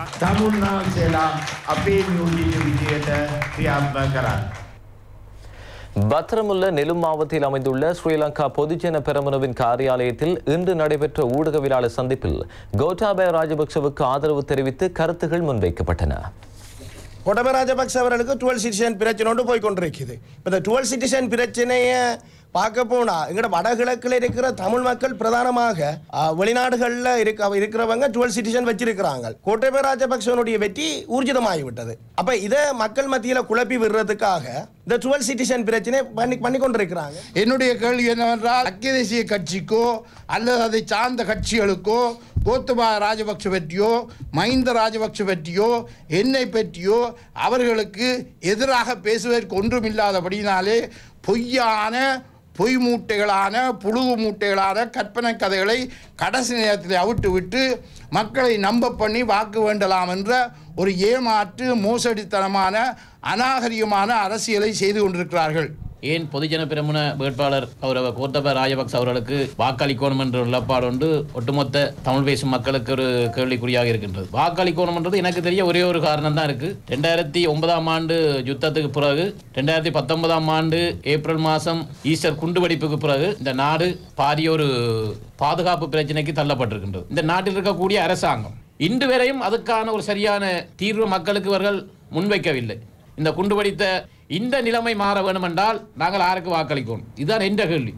பத்திரமுல்ல நெலும் மாவட்டத்தில் அமைந்துள்ள ஸ்ரீலங்கா பொதுஜன பெரமுனவின் காரியாலயத்தில் இன்று நடைபெற்ற ஊடகவியலாளர் சந்திப்பில் கோட்டாபய ராஜபக்சவுக்கு ஆதரவு தெரிவித்து கருத்துகள் முன்வைக்கப்பட்டன. கோட்டாபய ராஜபக்ச அவர்களுக்கு 12 சிட்டிசன் பிரச்சனை போய் கொண்டிருக்குது. இந்த 12 சிட்டிசன் பிரச்சனையை பார்க்க போனா எங்கட வடகிழக்கில் இருக்கிற தமிழ் மக்கள் பிரதானமாக வெளிநாடுகளில் இருக்கிறவங்க 12 சிட்டிசன் வச்சிருக்கிறாங்க. கோட்டாபய ராஜபக்சவனுடைய வெற்றி ஊர்ஜிதமாகிவிட்டது. அப்ப இதை மக்கள் மத்தியில் குழப்பி விடுறதுக்காக இந்த 12 சிட்டிசன் பிரச்சனை பண்ணி கொண்டிருக்கிறாங்க. என்னுடைய கேள்வி என்னவென்றால், ஐக்கிய தேசிய கட்சிக்கோ அல்லது அதை சார்ந்த கட்சிகளுக்கோ கோத்தபாய ராஜபக்ச பற்றியோ மஹிந்த ராஜபக்ச பற்றியோ என்னை பற்றியோ அவர்களுக்கு எதிராக பேசுவதற்கு ஒன்றுமில்லாதபடினாலே பொய்யான பொய் மூட்டைகளான புழுகு மூட்டைகளான கற்பனை கதைகளை கடைசி நேரத்தில் அவிட்டு விட்டு மக்களை நம்ப பண்ணி வாக்கு வேண்டலாம் என்ற ஒரு ஏமாற்று மோசடித்தனமான அநாகரிகமான அரசியலை செய்து கொண்டிருக்கிறார்கள். ஏன் பொதுஜன பிரமுன வேட்பாளர் கோத்தபய ராஜபக்ச அவர்களுக்கு வாக்களிக்கணும் என்ற நிலப்பாடு ஒன்று ஒட்டுமொத்த தமிழ் பேசும் மக்களுக்கு ஒரு கேள்விக்குறியாக இருக்கின்றது. வாக்களிக்கணும் என்றது எனக்கு தெரிய ஒரே ஒரு காரணம் தான் இருக்கு. 2009ஆம் ஆண்டு யுத்தத்துக்கு பிறகு 2019ஆம் ஆண்டு ஏப்ரல் மாதம் ஈஸ்டர் குண்டுவெடிப்புக்கு பிறகு இந்த நாடு பாரிய ஒரு பாதுகாப்பு பிரச்சனைக்கு தள்ளப்பட்டிருக்கின்றது. இந்த நாட்டில் இருக்கக்கூடிய அரசாங்கம் இன்று வரையும் அதுக்கான ஒரு சரியான தீர்வு மக்களுக்கு இவர்கள் முன்வைக்கவில்லை. இந்த குண்டுவெடித்த இந்த நிலைமை மாற வேண்டும் என்றால் நாங்கள் யாருக்கு வாக்களிக்கணும்? இதுதான் என்ற கேள்வி.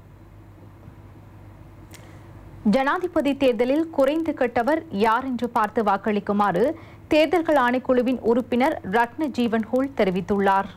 ஜனாதிபதி தேர்தலில் குறைந்து கெட்டவர் யார் என்று பார்த்து வாக்களிக்குமாறு தேர்தல்கள் ஆணைக்குழுவின் உறுப்பினர் ரத்ன ஜீவன் ஹூல் தெரிவித்துள்ளார்.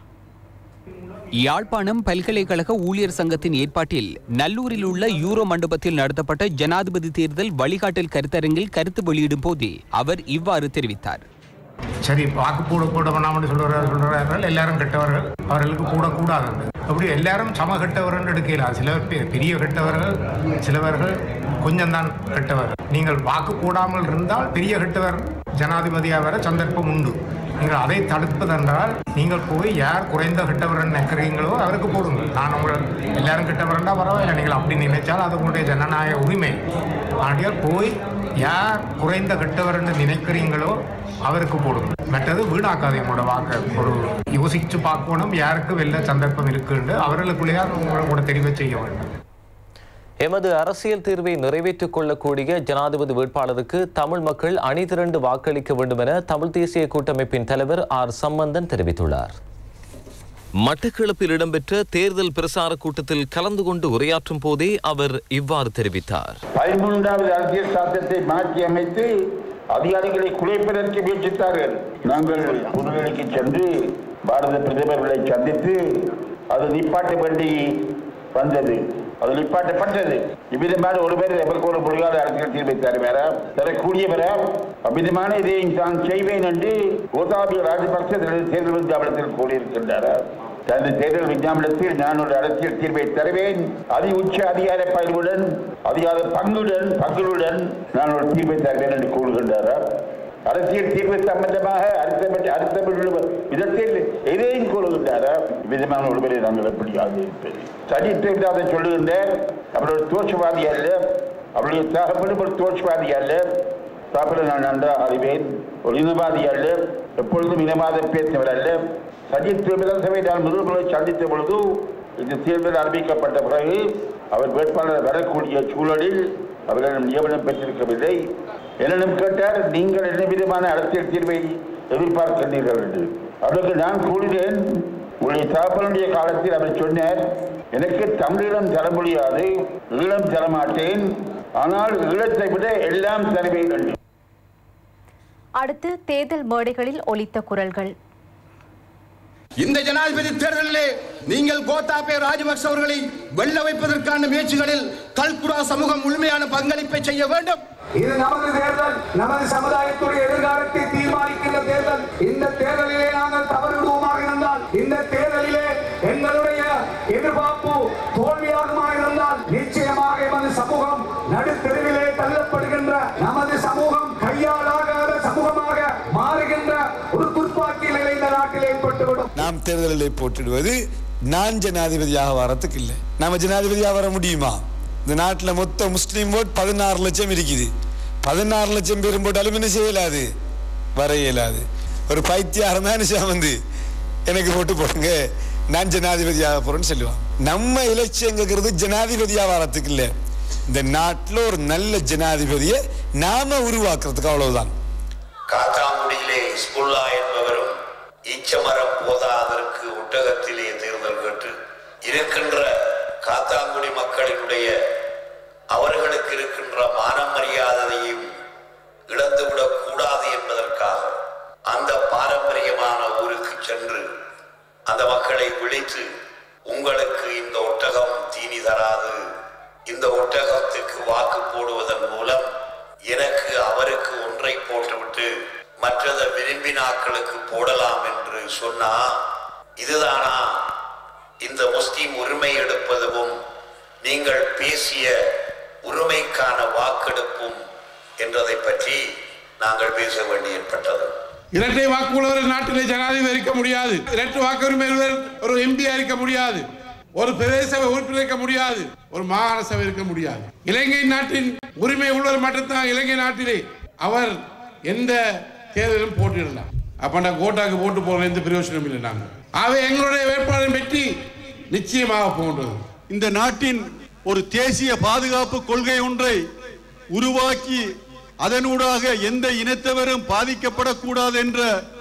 யாழ்ப்பாணம் பல்கலைக்கழக ஊழியர் சங்கத்தின் ஏற்பாட்டில் நல்லூரில் உள்ள யூரோ மண்டபத்தில் நடத்தப்பட்ட ஜனாதிபதி தேர்தல் வழிகாட்டல் கருத்தரங்கில் கருத்து வெளியிடும் போதே அவர் இவ்வாறு தெரிவித்தார். சரி, வாக்கு போட வேணாம்னு சொல்றார்கள். எல்லாரும் கெட்டவர்கள், அவர்களுக்கு கூடாது. அப்படி எல்லாரும் சம கெட்டவர்கள் எடுக்கலாம். சிலர் பெரிய கெட்டவர்கள், சிலவர்கள் கொஞ்சம் தான் கெட்டவர்கள். நீங்கள் வாக்கு போடாமல் இருந்தால் பெரிய கெட்டவர் ஜனாதிபதியாக வர சந்தர்ப்பம் உண்டு. நீங்கள் அதை தடுப்பதென்றால் நீங்கள் போய் யார் குறைந்த கெட்டவர் நினைக்கிறீங்களோ அவருக்கு போடுங்க. நான் உங்கள் எல்லாரும் கெட்டவர்ன்றா பரவாயில்லை, நீங்கள் அப்படி நினைச்சால் அது உங்களுடைய ஜனநாயக உரிமை. ஆனால் போய் யார் குறைந்த கெட்டவர் என்று நினைக்கிறீங்களோ அவருக்கு போடுங்க. மற்றது வீணாக்காதீங்களோட வாக்க ஒரு யோசிச்சு பார்க்கணும். யாருக்கு வெல்ல சந்தர்ப்பம் இருக்குன்னு அவர்களுக்குள்ளேயே உங்களோட தெரிவை செய்ய வேண்டும். எமது அரசியல் தீர்வை நிறைவேற்றிக் கொள்ளக்கூடிய ஜனாதிபதி வேட்பாளருக்கு தமிழ் மக்கள் அணிதிரண்டு வாக்களிக்க வேண்டும் என தமிழ் தேசிய கூட்டமைப்பின் தலைவர் ஆர் சம்பந்தன் தெரிவித்துள்ளார். மட்டக்களப்பில் இடம்பெற்ற தேர்தல் பிரசார கூட்டத்தில் கலந்து கொண்டு உரையாற்றும் போதே அவர் இவ்வாறு தெரிவித்தார். 13வது அரசியல் சாசனத்தை மாற்றி அமைத்து அதிகாரிகளை குறைப்பதற்கு முயற்சித்தார்கள். நாங்கள் புதுடெல்லிக்கு சென்று பாரத பிரதமர்களை சந்தித்து அது நிப்பாட்ட வேண்டி வந்தது. அது நிப்பாட்டப்பட்டது. இவ்விதமான ஒருவர் எவருக்கு ஒரு முடியாத அரசியல் தீர்வை தரக்கூடியவர அவ்விதமான இதை தான் செய்வேன் என்று கோத்தாபய ராஜபக்ச தேர்தல் விஞ்ஞாபனத்தில் கூறியிருக்கின்றார். தனது தேர்தல் விஞ்ஞாபனத்தில் நான் ஒரு அரசியல் தீர்வை தருவேன், உச்ச அதிகார பயிலுடன் அதிகார பங்குடன் நான் ஒரு தீர்வை தருவேன் என்று கூறுகின்றார். அரசியல் தீர்வு சம்பந்தமாக அடுத்த விதத்தில் எதையும் கூறுகின்றாரா? விதமான ஒருவரை நாங்கள் எப்படியாக இருப்பது சஜித்தை சொல்லுகின்றார். அவர் ஒரு தோற்றவாதி அல்ல, அவருடைய தகப்பனும் ஒரு தோற்றவாதி அல்ல. தாப்பரை நான் நன்றாக அறிவேன். ஒரு இனவாதி அல்ல, எப்பொழுதும் இனவாதம் பேசியவர் அல்ல. சஜித் பிரேமதாசவை நான் முதல்முறை சந்தித்த பொழுது இந்த தேர்தல் அறிவிக்கப்பட்ட பிறகு அவர் வேட்பாளர் வரக்கூடிய சூழலில் அவர்களிடம் நியமனம் பெற்றிருக்கவில்லை. என்னிடம் கேட்டார், நீங்கள் என்ன விதமான அரசியல் தீர்வை எதிர்பார்க்கின்றீர்கள் என்று. அதற்கு நான் கூறினேன், உங்களுடைய தகப்பனுடைய காலத்தில் அவர் சொன்னார், எனக்கு தமிழீழம் தர முடியாது, ஈழம் தரமாட்டேன், ஆனால் ஈழத்தை விட எல்லாம் தருவேன் என்று. அடுத்து தேர்தல் மேடைகளில் ஒலித்த குரல்கள். இந்த ஜனாதிபதி தேர்தலிலே நீங்கள் கோத்தாபய ராஜபக்ச அவர்களை வெல்ல வைப்பதற்கான முயற்சிகளில் கல்குடா சமூகம் முழுமையான பங்களிப்பை செய்ய வேண்டும். இது நமது தேர்தல், நமது சமுதாயத்துடைய எதிர்காலத்தை தீர்மானிக்கின்ற தேர்தல். இந்த தேர்தலிலே நாங்கள் தவறுவிடுவோமாக இருந்தால், இந்த தேர்தலிலே எங்களுடைய எதிர்பார்ப்பு தோல்வியாகுமாக இருந்தால், நிச்சயமாக எமது சமூகம் நடுத்தெருவிலே தள்ளப்படுகின்ற, நமது சமூகம் கையாளாகாத சமூகமாக மாறுகின்ற ஒரு துப்பாக்கி நிலை இந்த நாட்டில் ஏற்பட்டுவிடும். நாம் தேர்தலில் போட்டிடுவது நான் ஜனாதிபதியாக வரத்துக்கு இல்லை. நாம ஜனாதிபதியாக வர முடியுமா? இந்த நாட்டில் மொத்த முஸ்லீம் ஓட் 16 லட்சம் இருக்குது. 16 லட்சம் பேரும் போட்டாலும் என்ன செய்யலாது, வர இயலாது. ஒரு பைத்தியாரம் தான் வந்து எனக்கு போட்டு போடுங்க, நான் ஜனாதிபதியாக போறேன்னு சொல்லுவான். நம்ம எலெக்ஷன் கேட்கறது ஜனாதிபதியாக வரத்துக்கு இல்லை, இந்த நாட்டில் ஒரு நல்ல ஜனாதிபதியை நாம உருவாக்குறதுக்கு, அவ்வளவுதான். காத்தாங்குடியிலே இஸ்புல்லா என்பவரும் ஈச்சமரம் போதாதற்கு ஒட்டகத்திலே தேர்தல் கேட்டு இருக்கின்ற காத்தாங்குடி மக்களினுடைய அவர்களுக்கு இருக்கின்ற மான மரியாதையையும் இழந்துவிடக் கூடாது என்பதற்காக அந்த பாரம்பரியமான ஊருக்கு சென்று அந்த மக்களை விழித்து, உங்களுக்கு இந்த ஒட்டகம் தீனி தராது, இந்த ஒட்டகத்துக்கு வாக்கு போடுவதன் மூலம் எனக்கு அவருக்கு ஒன்றை போட்டுவிட்டு மற்றதை விரும்பினாக்களுக்கு போடலாம் என்று சொன்னா, இதுதானா இந்த முஸ்லிம் உரிமை எடுப்பதும் நீங்கள் பேசிய உரிமைக்கான வாக்கெடுப்பும் என்றதை பற்றி நாங்கள் பேச வேண்டி ஏற்பட்டது. இரட்டை வாக்குள்ளவர் நாட்டிலே ஜனாதிபதி இருக்க முடியாது. இரட்டை வாக்குரிமை ஒரு எம்பியா இருக்க முடியாது. ஒரு பிரதேச சபை உறுப்பினர் இருக்க முடியாது. ஒரு மாகாண சபை இருக்க முடியாது. இலங்கை நாட்டின் உரிமை உள்ளவர் மட்டும்தான் இலங்கை நாட்டிலே அவர் எந்த தேர்தலும் போட்டிடலாம். அப்ப கோட்டாக்கு போட்டு போற எந்த பிரயோஜனம் இல்லை. நாங்கள் ஆகவே எங்களுடைய வேட்பாளரின் வெற்றி நிச்சயமாக போன்றது. இந்த நாட்டின் ஒரு தேசிய பாதுகாப்பு கொள்கை ஒன்றை உருவாக்கி அதனூடாக எந்த இனத்தவரும் பாதிக்கப்படக்கூடாது என்ற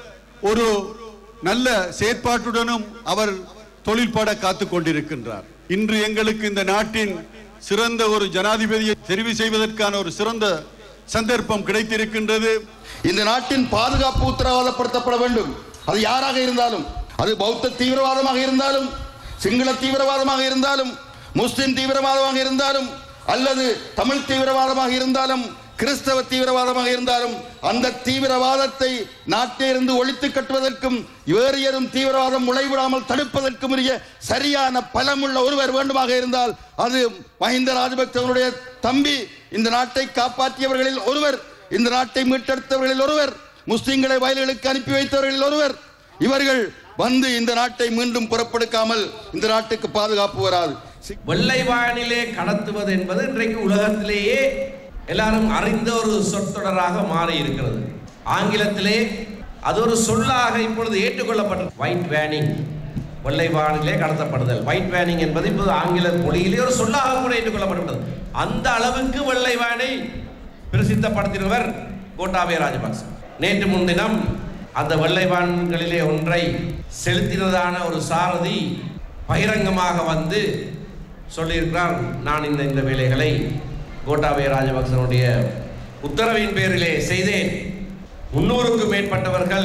ஒரு நல்ல செயற்பாட்டுடனும் அவர் தொழில்பட காத்துக் கொண்டிருக்கின்றார். இன்று எங்களுக்கு இந்த நாட்டின் சிறந்த ஒரு ஜனாதிபதியை தெரிவு செய்வதற்கான ஒரு சிறந்த சந்தர்ப்பம் கிடைத்திருக்கின்றது. இந்த நாட்டின் பாதுகாப்பு உத்தரவாதப்படுத்தப்பட வேண்டும். அது யாராக இருந்தாலும், அது பௌத்த தீவிரவாதமாக இருந்தாலும், சிங்கள தீவிரவாதமாக இருந்தாலும், முஸ்லிம் தீவிரவாதமாக இருந்தாலும், அல்லது தமிழ் தீவிரவாதமாக இருந்தாலும், கிறிஸ்தவ தீவிரவாதமாக இருந்தாலும், அந்த தீவிரவாதத்தை நாட்டிலிருந்து ஒழித்து கட்டுவதற்கும் வேறு ஏதும் தீவிரவாதம் நுழைவிடாமல் தடுப்பதற்கும் உரிய சரியான பலமுள்ள ஒருவர் வேண்டுமாக இருந்தால் அது மஹிந்த ராஜபக்சவனுடைய தம்பி. இந்த நாட்டை காப்பாற்றியவர்களில் ஒருவர், இந்த நாட்டை மீட்டெடுத்தவர்களில் ஒருவர், முஸ்லிம்களை வயல்களுக்கு அனுப்பி வைத்தவர்களில் ஒருவர். இவர்கள் வந்து இந்த நாட்டை மீண்டும் புறப்படுக்காமல் இந்த நாட்டுக்கு பாதுகாப்பு வராது. வெள்ளை வானிலே கடத்துவது என்பது இன்றைக்கு உலகத்திலேயே எல்லாரும் அறிந்த ஒரு சொற்றொடராக மாறி இருக்கிறது. ஆங்கிலத்திலே அது ஒரு சொல்லாக இப்பொழுது ஏற்றுக்கொள்ளப்பட்டது. ஒயிட் வேனிங், வெள்ளை வானிலே கடத்தப்படுதல். ஒயிட் வேனிங் என்பது இப்போது ஆங்கில மொழியிலே ஒரு சொல்லாக கூட ஏற்றுக்கொள்ளப்பட்டது. அந்த அளவுக்கு வெள்ளை வானை பிரசித்தப்படுத்தினவர் கோட்டாபய ராஜபக்ச. நேற்று முன்தினம் அந்த வெள்ளை வான்களிலே ஒன்றை செலுத்தினதான ஒரு சாரதி பகிரங்கமாக வந்து சொல்லியிருக்கிறார், நான் இந்த வேலைகளை கோட்டாபய ராஜபக்சனுடைய உத்தரவின் பேரிலே செய்தேன். 300க்கும் மேற்பட்டவர்கள்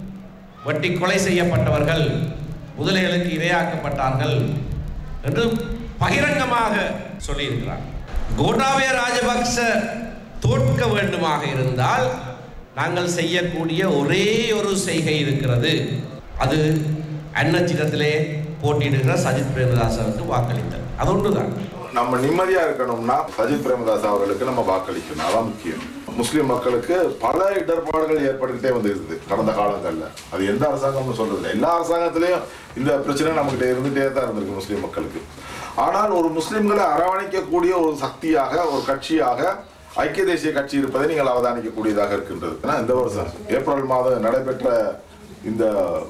வட்டி கொலை செய்யப்பட்டவர்கள், முதலைகளுக்கு இரையாக்கப்பட்டார்கள் என்று பகிரங்கமாக சொல்லியிருக்கிறார். கோட்டாபய ராஜபக்ச தோற்க வேண்டுமாக இருந்தால் நாங்கள் செய்யக்கூடிய ஒரே ஒரு செய்கை இருக்கிறது. அது அன்னச்சிடத்திலே போட்டியிடுகிற சஜித் பிரேமதாசனுக்கு வாக்களித்தல். அது ஒன்றுதான். நம்ம நிம்மதியா இருக்கணும்னா சஜித் பிரேமதாஸ் அவர்களுக்கு நம்ம வாக்களிக்கணும். அதான் முக்கியம். முஸ்லிம் மக்களுக்கு பல இடர்பாடுகள் ஏற்பட்டுக்கிட்டே வந்துருக்குது கடந்த காலங்கள்ல. அது எந்த அரசாங்கம்னு சொல்றது, எல்லா அரசாங்கத்திலையும் இந்த பிரச்சனை நம்மகிட்ட இருந்துட்டே தான் இருந்திருக்கு முஸ்லிம் மக்களுக்கு. ஆனால் ஒரு முஸ்லிம்களை அரவணைக்கக்கூடிய ஒரு சக்தியாக, ஒரு கட்சியாக ஐக்கிய தேசிய கட்சி இருப்பதை நீங்கள் அவதானிக்கக்கூடியதாக இருக்கின்றது. இந்த வருஷம் ஏப்ரல் மாதம் நடைபெற்ற இந்த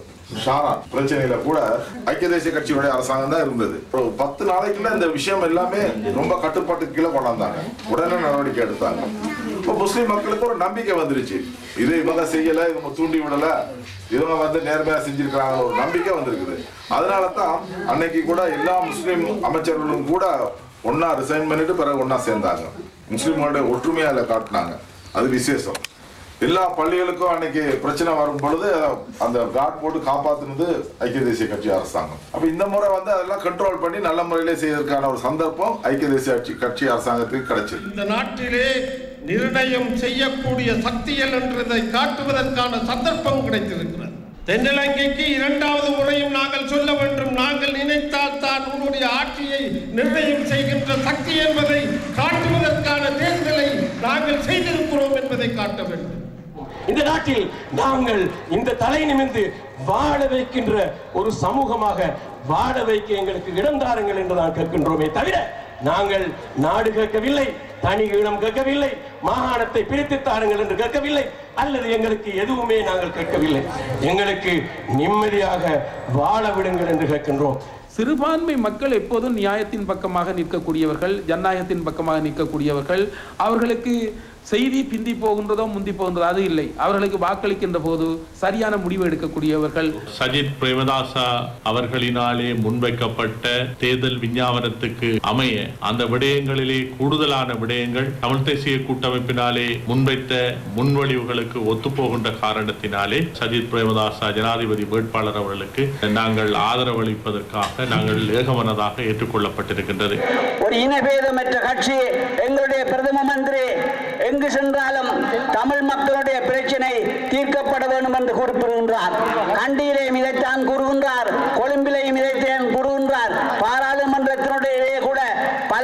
ஷாரா பிரச்சனையில கூட ஐக்கிய தேசிய கட்சியுடைய அரசாங்கம் தான் இருந்தது. 10 நாளைக்குள்ள இந்த விஷயம் எல்லாமே ரொம்ப கட்டுப்பாட்டுக்கு கீழே கொண்டாந்தாங்க, உடனே நடவடிக்கை எடுத்தாங்க. இப்போ முஸ்லிம் மக்களுக்கு ஒரு நம்பிக்கை வந்துருச்சு, இது இவங்க செய்யல, இவங்க தூண்டி விடல, இவங்க வந்து நேர்மையா செஞ்சிருக்கிறாங்க ஒரு நம்பிக்கை வந்திருக்குது. அதனால தான் அன்னைக்கு கூட எல்லா முஸ்லிம் அமைச்சர்களும் கூட ஒன்னா ரிசைன் பண்ணிட்டு பிறகு ஒன்னா சேர்ந்தாங்க. முஸ்லிம்களுடைய ஒற்றுமையால காட்டினாங்க. அது விசேஷம். எல்லா பள்ளிகளுக்கும் அன்னைக்கு பிரச்சனை வரும் பொழுது அந்த காட் போட்டு காப்பாத்துனது ஐக்கிய தேசிய கட்சி அரசாங்கம். அப்ப இந்த முறை வந்து அதெல்லாம் கண்ட்ரோல் பண்ணி நல்ல முறையிலே செய்வதற்கான ஒரு சந்தர்ப்பம் ஐக்கிய தேசிய கட்சி அரசாங்கத்துக்கு கிடைச்சது. இந்த நாட்டிலே நிர்ணயம் செய்யக்கூடிய சக்திகள் என்றதை காட்டுவதற்கான சந்தர்ப்பம் கிடைத்திருக்கிறது. தென்னிலங்கைக்கு 2வது முறையும் நாங்கள் சொல்ல வேண்டும், நாங்கள் நினைத்தால் தான் உன்னுடைய ஆட்சியை நிர்ணயம் செய்கின்ற சக்தி என்பதை காட்டுவதற்கான தேர்தலை நாங்கள் செய்திருக்கிறோம் என்பதை காட்ட வேண்டும். இந்த நாட்டில் நாங்கள் இந்த தலை நிமிர்ந்து வாழ வைக்கின்ற ஒரு சமூகமாக வாழ வைக்க எங்களுக்கு இடம் தாருங்கள் என்று நான் கேட்கின்றோமே தவிர நாங்கள் நாடு கேட்கவில்லை, தனி இடம் கேட்கவில்லை, மாகாணத்தை பிரித்து தாருங்கள் என்று கேட்கவில்லை, அல்லது எங்களுக்கு எதுவுமே நாங்கள் கேட்கவில்லை. எங்களுக்கு நிம்மதியாக வாழ விடுங்கள் என்று கேட்கின்றோம். சிறுபான்மை மக்கள் எப்போதும் நியாயத்தின் பக்கமாக நிற்கக்கூடியவர்கள், ஜனநாயகத்தின் பக்கமாக நிற்கக்கூடியவர்கள். அவர்களுக்கு செய்தி பிந்தி போகின்றதோ முந்தி போகின்றதோ அது இல்லை. அவர்களுக்கு வாக்களிக்கின்ற போது சரியான முடிவு எடுக்கக்கூடியவர்கள். சஜித் பிரேமதாசா அவர்களினாலே முன்வைக்கப்பட்ட தேர்தல் விஞ்ஞாபனத்துக்கு அமைய அந்த விடயங்களிலே கூடுதலான விடயங்கள் தமிழ் தேசிய கூட்டமைப்பினாலே முன்வைத்த முன்வழிவுகளுக்கு ஒத்துப்போகின்ற காரணத்தினாலே சஜித் பிரேமதாசா ஜனாதிபதி வேட்பாளர் அவர்களுக்கு நாங்கள் ஆதரவு அளிப்பதற்காக நாங்கள் ஏகமனதாக ஏற்றுக்கொள்ளப்பட்டிருக்கின்றது. ஒரு இனபேதமற்ற கட்சி எங்களுடைய பிரதம மந்திரி எங்கு சென்றாலும் தமிழ் மக்களுடைய பிரச்சனை தீர்க்கப்பட வேண்டும் என்று குறிப்பிடுகின்றார். கண்டியிலேயும் இதைத்தான் கூறுகின்றார், கொழும்பிலேயும் இதைத்தான் கூறுகின்றார். பாராளுமன்றத்தினுடைய கூட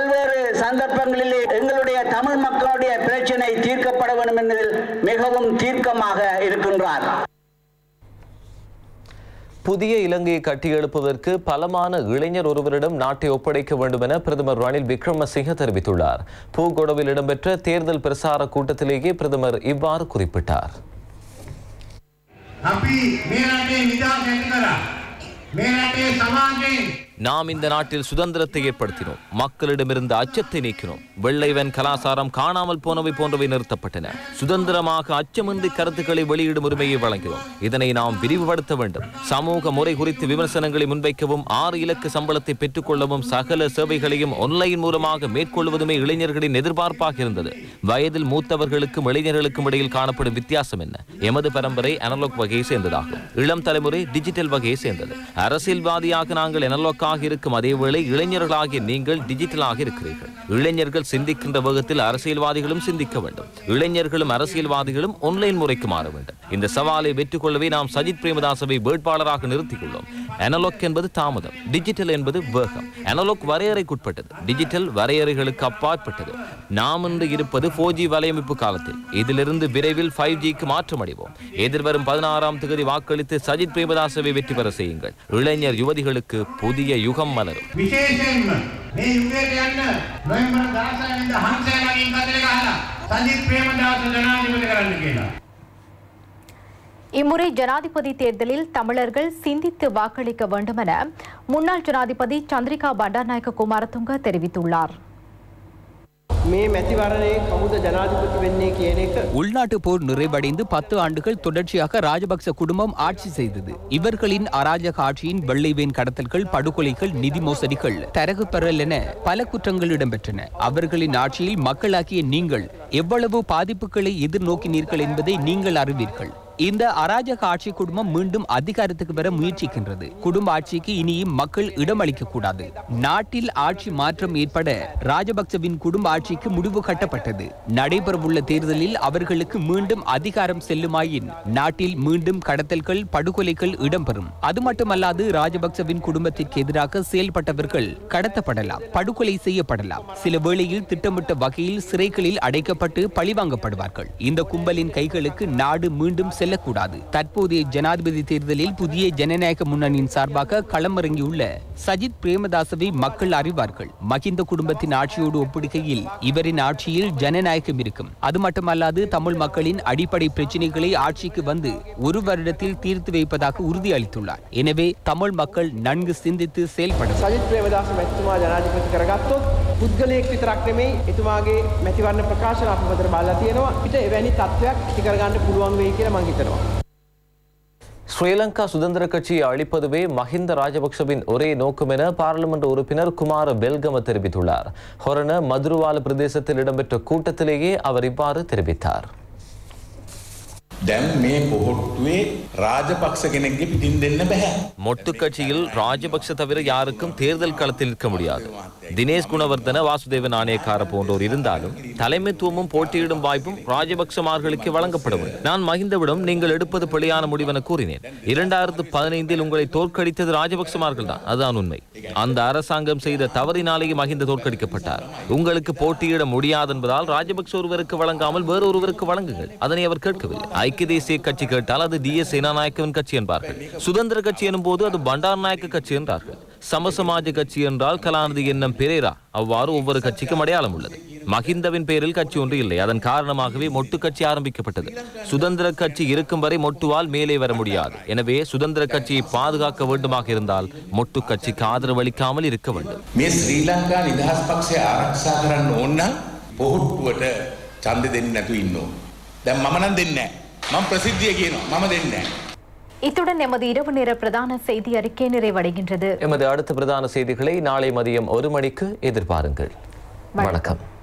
புதிய இலங்கையை கட்டியெழுப்புவதற்கு பலமான இளைஞர் ஒருவரிடம் நாட்டை ஒப்படைக்க வேண்டும் என பிரதமர் ரணில் விக்ரமசிங்க தெரிவித்துள்ளார். பூகொடவில் இடம்பெற்ற தேர்தல் பிரசார கூட்டத்திலேயே பிரதமர் இவ்வாறு குறிப்பிட்டார். நாம் இந்த நாட்டில் சுதந்திரத்தை ஏற்படுத்தினோம். மக்களிடமிருந்து அச்சத்தை நீக்கினோம். வெள்ளைவன் கலாசாரம் காணாமல் போனவை போன்றவை நிறுத்தப்பட்டன. சுதந்திரமாக அச்சமின்றி கருத்துக்களை வெளியிடும் உரிமையை வழங்கினோம். இதனை நாம் விரிவுபடுத்த வேண்டும். சமூக முறை குறித்து விமர்சனங்களை முன்வைக்கவும் 6 இலக்க சம்பளத்தை பெற்றுக் கொள்ளவும் சகல சேவைகளையும் ஆன்லைன் மூலமாக மேற்கொள்வதுமே இளைஞர்களின் எதிர்பார்ப்பாக இருந்தது. வயதில் மூத்தவர்களுக்கும் இளைஞர்களுக்கும் இடையில் காணப்படும் வித்தியாசம் என்ன? எமது பரம்பரை அனலாக் வகையை சேர்ந்ததாகும். இளம் தலைமுறை டிஜிட்டல் வகையை சேர்ந்தது. அரசியல்வாதியாக நாங்கள் அனலாக் இருக்கும் அதேவேளை இளைஞர்களாகிய நீங்கள் டிஜிட்டலாக இருக்கிறீர்கள். இளைஞர்கள் சிந்திக்கின்ற வேகத்தில் அரசியல்வாதிகளும் சிந்திக்க வேண்டும். இளைஞர்களும் அரசியல்வாதிகளும் ஆன்லைன் முறைக்கு மாற வேண்டும். இந்த சவாலை வெற்றி கொள்ளவே நாம் சஜித் பிரேமதாசவை வேட்பாளராக நிறுத்திக் கொள்ளும். அனலாக் என்பது தாமதம், டிஜிட்டல் என்பது வேகம். அனலாக் வரையறைக்குட்பட்டது, டிஜிட்டல் வரையறைகளுக்கு அப்பாற்பட்டது. நாம் இன்று இருப்பது 4G வலையமைப்பு காலத்தில். இதிலிருந்து விரைவில் 5Gக்கு மாற்றம் அடைவோம். எதிர்வரும் 16ஆம் தேதி வாக்களித்து சஜித் பிரேமதாசவை வெற்றி பெற செய்யுங்கள். இளைஞர் யுவதிகளுக்கு புதிய யுகம் மலரும். இம்முறை ஜனாதிபதி தேர்தலில் தமிழர்கள் சிந்தித்து வாக்களிக்க வேண்டும் என முன்னாள் ஜனாதிபதி சந்திரிகா பண்டாரநாயக்க குமாரதுங்க தெரிவித்துள்ளார். உள்நாட்டு போர் நிறைவடைந்து 10 ஆண்டுகள் தொடர்ச்சியாக ராஜபக்ச குடும்பம் ஆட்சி செய்தது. இவர்களின் அராஜக ஆட்சியின் வெள்ளைவேன் கடத்தல்கள், படுகொலைகள், நிதி மோசடிகள், தரகு பெறல் என பல குற்றங்கள் இடம்பெற்றன. அவர்களின் ஆட்சியில் மக்களாகிய நீங்கள் எவ்வளவு பாதிப்புகளை எதிர்நோக்கினீர்கள் என்பதை நீங்கள் அறிவீர்கள். இந்த அராஜக ஆட்சி குடும்பம் மீண்டும் அதிகாரத்துக்கு வர முயற்சிக்கின்றது. குடும்ப ஆட்சிக்கு இனியும் மக்கள் இடமளிக்க கூடாது. நாட்டில் ஆட்சி மாற்றம் ஏற்பட ராஜபக்சவின் குடும்ப ஆட்சிக்கு முடிவு கட்டப்பட்டது. நடைபெறவுள்ள தேர்தலில் அவர்களுக்கு மீண்டும் அதிகாரம் செல்லுமாயின் நாட்டில் மீண்டும் கடத்தல்கள், படுகொலைகள் இடம்பெறும். அது மட்டுமல்லாது ராஜபக்சவின் குடும்பத்திற்கு எதிராக செயல்பட்டவர்கள் கடத்தப்படலாம், படுகொலை செய்யப்படலாம். சில வேளையில் திட்டமிட்ட வகையில் சிறைகளில் அடைக்கப்பட்டு பழிவாங்கப்படுவார்கள். இந்த கும்பலின் கைகளுக்கு நாடு மீண்டும் செல்லக்கூடாது. தற்போதைய ஜனாதிபதி தேர்தலில் புதிய ஜனநாயக முன்னணியின் சார்பாக களமிறங்கியுள்ள சஜித் பிரேமதாசவை மக்கள் அறிவார்கள். மகிந்த குடும்பத்தின் ஆட்சியோடு ஒப்பிடுகையில் இவரின் ஆட்சியில் ஜனநாயகம் இருக்கும். அது மட்டுமல்லாது தமிழ் மக்களின் அடிப்படை பிரச்சனைகளை ஆட்சிக்கு வந்து 1 வருடத்தில் தீர்த்து வைப்பதாக உறுதியளித்துள்ளார். எனவே தமிழ் மக்கள் நன்கு சிந்தித்து செயல்படும். සජිත් ප්‍රේමදාස මැතිතුමා ජනාධිපති කරගත්තොත් පුද්ගලයෙක් විතරක් නෙමෙයි එතුමාගේ මැතිවරණ ප්‍රකාශන අපි මතර බලලා තියෙනවා. පිට එවැනි තත්ත්වයක් ඉටි කරගන්න පුළුවන් වෙයි කියලා මම හිතනවා. ஸ்ரீலங்கா சுதந்திர கட்சியை அழிப்பதுவே மஹிந்த ராஜபக்சவின் ஒரே நோக்கம் என பாராளுமன்ற உறுப்பினர் குமார பெல்கம தெரிவித்துள்ளார். ஹொரண மதுரவால பிரதேசத்தில் இடம்பெற்ற கூட்டத்திலேயே அவர் இவ்வாறு தெரிவித்தார். மொட்டு கட்சியில் ராஜபக்ச தவிர யாருக்கும் தேர்தல் களத்தில் நிற்க முடியாது. தினேஷ் குணவர்தன, வாசுதேவ நாணயக்கார போன்றோர் இருந்தாலும் தலைமைத்துவமும் போட்டியிடும் வாய்ப்பும் ராஜபக்சமார்களுக்கு வழங்கப்பட வேண்டும். நான் மஹிந்தவிடம் நீங்கள் எடுப்பது பிழையான முடிவென கூறினேன். 2015 உங்களை தோற்கடித்தது ராஜபக்சமார்கள் தான், அதுதான் உண்மை. அந்த அரசாங்கம் செய்த தவறினாலேயே மஹிந்த தோற்கடிக்கப்பட்டார். உங்களுக்கு போட்டியிட முடியாது என்பதால் ராஜபக்ச ஒருவருக்கு வழங்காமல் வேறொருவருக்கு வழங்குங்கள். அதனை அவர் கேட்கவில்லை. ஐக்கிய தேசிய கட்சி கேட்டால் அது DS சேனாநாயக்கவின் கட்சி என்பார்கள். சுதந்திர கட்சி எனும் போது அது பண்டாரநாயக்க கட்சி என்றார்கள். சமசமாஜ கட்சி என்றால் கலாநிதி எண்ணம் பெரேரா. அவ்வாறு ஒவ்வொரு கட்சிக்கும் அடையாளம் உள்ளது. மஹிந்தவின் பெயரில் கட்சி ஒன்று இல்லை. அதன் காரணமாகவே மொட்டு கட்சி ஆரம்பிக்கப்பட்டது. சுதந்திர கட்சி இருக்கும் வரை மொட்டுவால் மேலே வர முடியாது. எனவே சுதந்திர கட்சியை பாதுகாக்க வேண்டுமாக இருந்தால் மொட்டு கட்சிக்கு ஆதரவு அளிக்காமல் இருக்க வேண்டும். ஸ்ரீலங்கா நிதாஸ் பக்ஷ ஆரக்ஷா කරන්න ඕන පොහොට්ටුවට ඡන්ද දෙන්න නැතු ඉන්නෝ. දැන් මම නම් දෙන්නේ නැහැ. මම ප්‍රසිද්ධිය කියනවා. මම දෙන්නේ නැහැ. இத்துடன் எமது இரவு நேர பிரதான செய்தி அறிக்கை நிறைவடைகின்றது. எமது அடுத்த பிரதான செய்திகளை நாளை மதியம் 1 மணிக்கு எதிர்பாருங்கள். வணக்கம்.